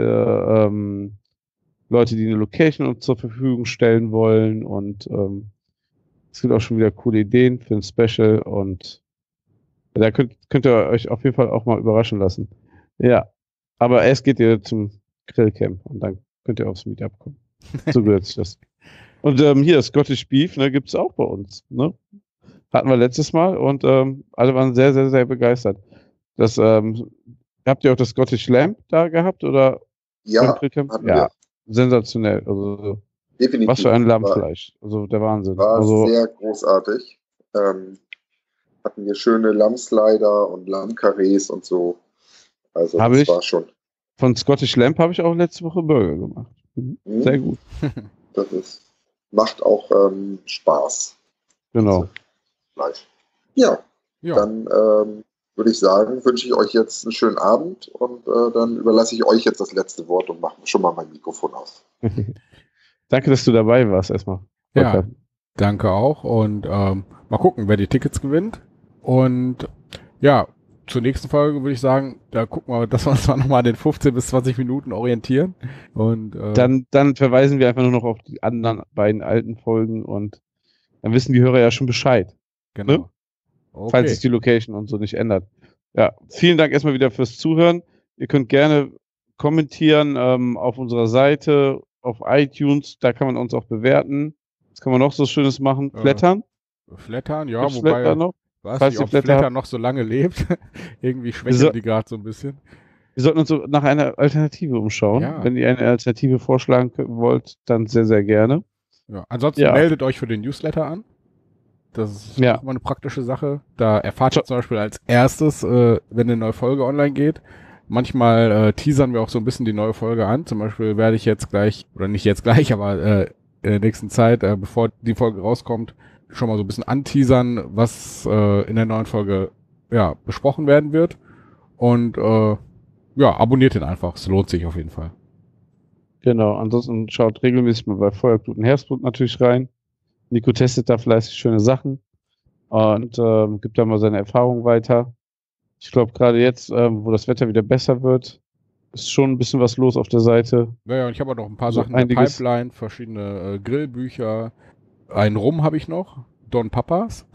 Leute, die eine Location uns zur Verfügung stellen wollen. Und es gibt auch schon wieder coole Ideen für ein Special. Und da könnt ihr euch auf jeden Fall auch mal überraschen lassen. Ja, aber erst geht ihr zum Grillcamp und dann könnt ihr aufs Meetup kommen. So gehört sich das. Und hier, Scottish Beef, ne, gibt es auch bei uns. Ne? Hatten wir letztes Mal und alle waren sehr, sehr, sehr begeistert. Das, habt ihr auch das Scottish Lamb da gehabt? Oder ja, ja, sensationell. Also, definitiv. Was für ein Lammfleisch. Also der Wahnsinn. War also, sehr großartig. Hatten wir schöne Lammslider und Lammkarrees und so. Also das war schon. Von Scottish Lamb habe ich auch letzte Woche Burger gemacht. Sehr gut. Das macht auch Spaß. Genau. Fleisch. Ja. Dann würde ich sagen, wünsche ich euch jetzt einen schönen Abend und dann überlasse ich euch jetzt das letzte Wort und mache schon mal mein Mikrofon aus. Danke, dass du dabei warst erstmal. Ja, danke auch und mal gucken, wer die Tickets gewinnt. Und ja, zur nächsten Folge würde ich sagen, da gucken wir, dass wir uns nochmal an den 15 bis 20 Minuten orientieren. Und dann verweisen wir einfach nur noch auf die anderen beiden alten Folgen und dann wissen die Hörer ja schon Bescheid. Genau. Ne? Okay. Falls sich die Location und so nicht ändert. Ja, vielen Dank erstmal wieder fürs Zuhören. Ihr könnt gerne kommentieren auf unserer Seite, auf iTunes, da kann man uns auch bewerten. Was kann man noch so Schönes machen? Flattern? Flattern, ja, Gibt's wobei Flattern noch? Weiß nicht, ob Flattern noch so lange lebt. Irgendwie schwächen die gerade so ein bisschen. Wir sollten uns so nach einer Alternative umschauen. Ja. Wenn ihr eine Alternative vorschlagen wollt, dann sehr, sehr gerne. Ja. Ansonsten Ja. meldet euch für den Newsletter an. Das ist Ja. auch mal eine praktische Sache. Da erfahrt ihr zum Beispiel als erstes, wenn eine neue Folge online geht. Manchmal teasern wir auch so ein bisschen die neue Folge an. Zum Beispiel werde ich jetzt gleich, oder nicht jetzt gleich, aber in der nächsten Zeit, bevor die Folge rauskommt, schon mal so ein bisschen anteasern, was in der neuen Folge besprochen werden wird. Und abonniert den einfach. Es lohnt sich auf jeden Fall. Genau, ansonsten schaut regelmäßig mal bei Feuerblut und Herzblut natürlich rein. Nico testet da fleißig schöne Sachen und gibt da mal seine Erfahrungen weiter. Ich glaube, gerade jetzt, wo das Wetter wieder besser wird, ist schon ein bisschen was los auf der Seite. Ja, und ich habe auch noch ein paar So Sachen in der einiges. Pipeline, verschiedene Grillbücher. Einen Rum habe ich noch, Don Papas.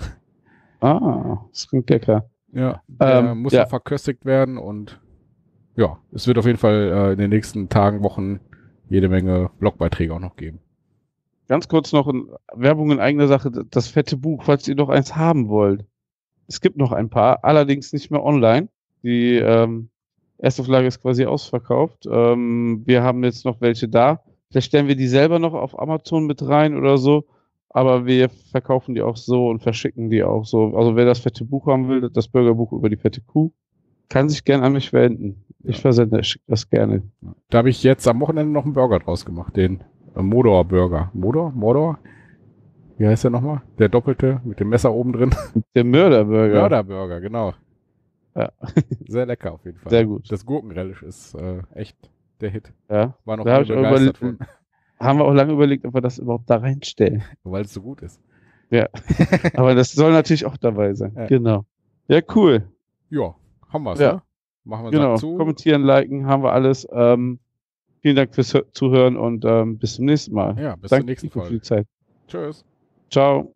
Ah, das klingt lecker. Ja, der muss ja. noch verköstigt werden und ja, es wird auf jeden Fall in den nächsten Tagen, Wochen jede Menge Blogbeiträge auch noch geben. Ganz kurz noch Werbung in eigener Sache, das fette Buch, falls ihr noch eins haben wollt. Es gibt noch ein paar, allerdings nicht mehr online. Die Erstauflage ist quasi ausverkauft. Wir haben jetzt noch welche da. Vielleicht stellen wir die selber noch auf Amazon mit rein oder so. Aber wir verkaufen die auch so und verschicken die auch so. Also wer das fette Buch haben will, das Burgerbuch über die fette Kuh, kann sich gerne an mich wenden. Ich versende, schicke das gerne. Da habe ich jetzt am Wochenende noch einen Burger draus gemacht, den Modor Burger. Modor? Wie heißt der nochmal? Der doppelte mit dem Messer oben drin. Der Mörderburger. Mörderburger, genau. Ja. Sehr lecker auf jeden Fall. Sehr gut. Das Gurkenrelish ist echt der Hit. Ja. War noch Da hab nie ich auch begeistert von, haben wir auch lange überlegt, ob wir das überhaupt da reinstellen. weil es so gut ist. Ja. Aber das soll natürlich auch dabei sein. Ja. Genau. Ja, cool. Ja, haben wir's, Ja. ne? Machen wir Genau. zu. Kommentieren, liken, haben wir alles. Vielen Dank fürs Zuhören und bis zum nächsten Mal. Ja, bis Danke zur nächsten für die Folge. Zeit. Tschüss. Ciao.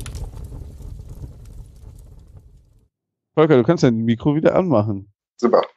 Volker, du kannst dein Mikro wieder anmachen. Super.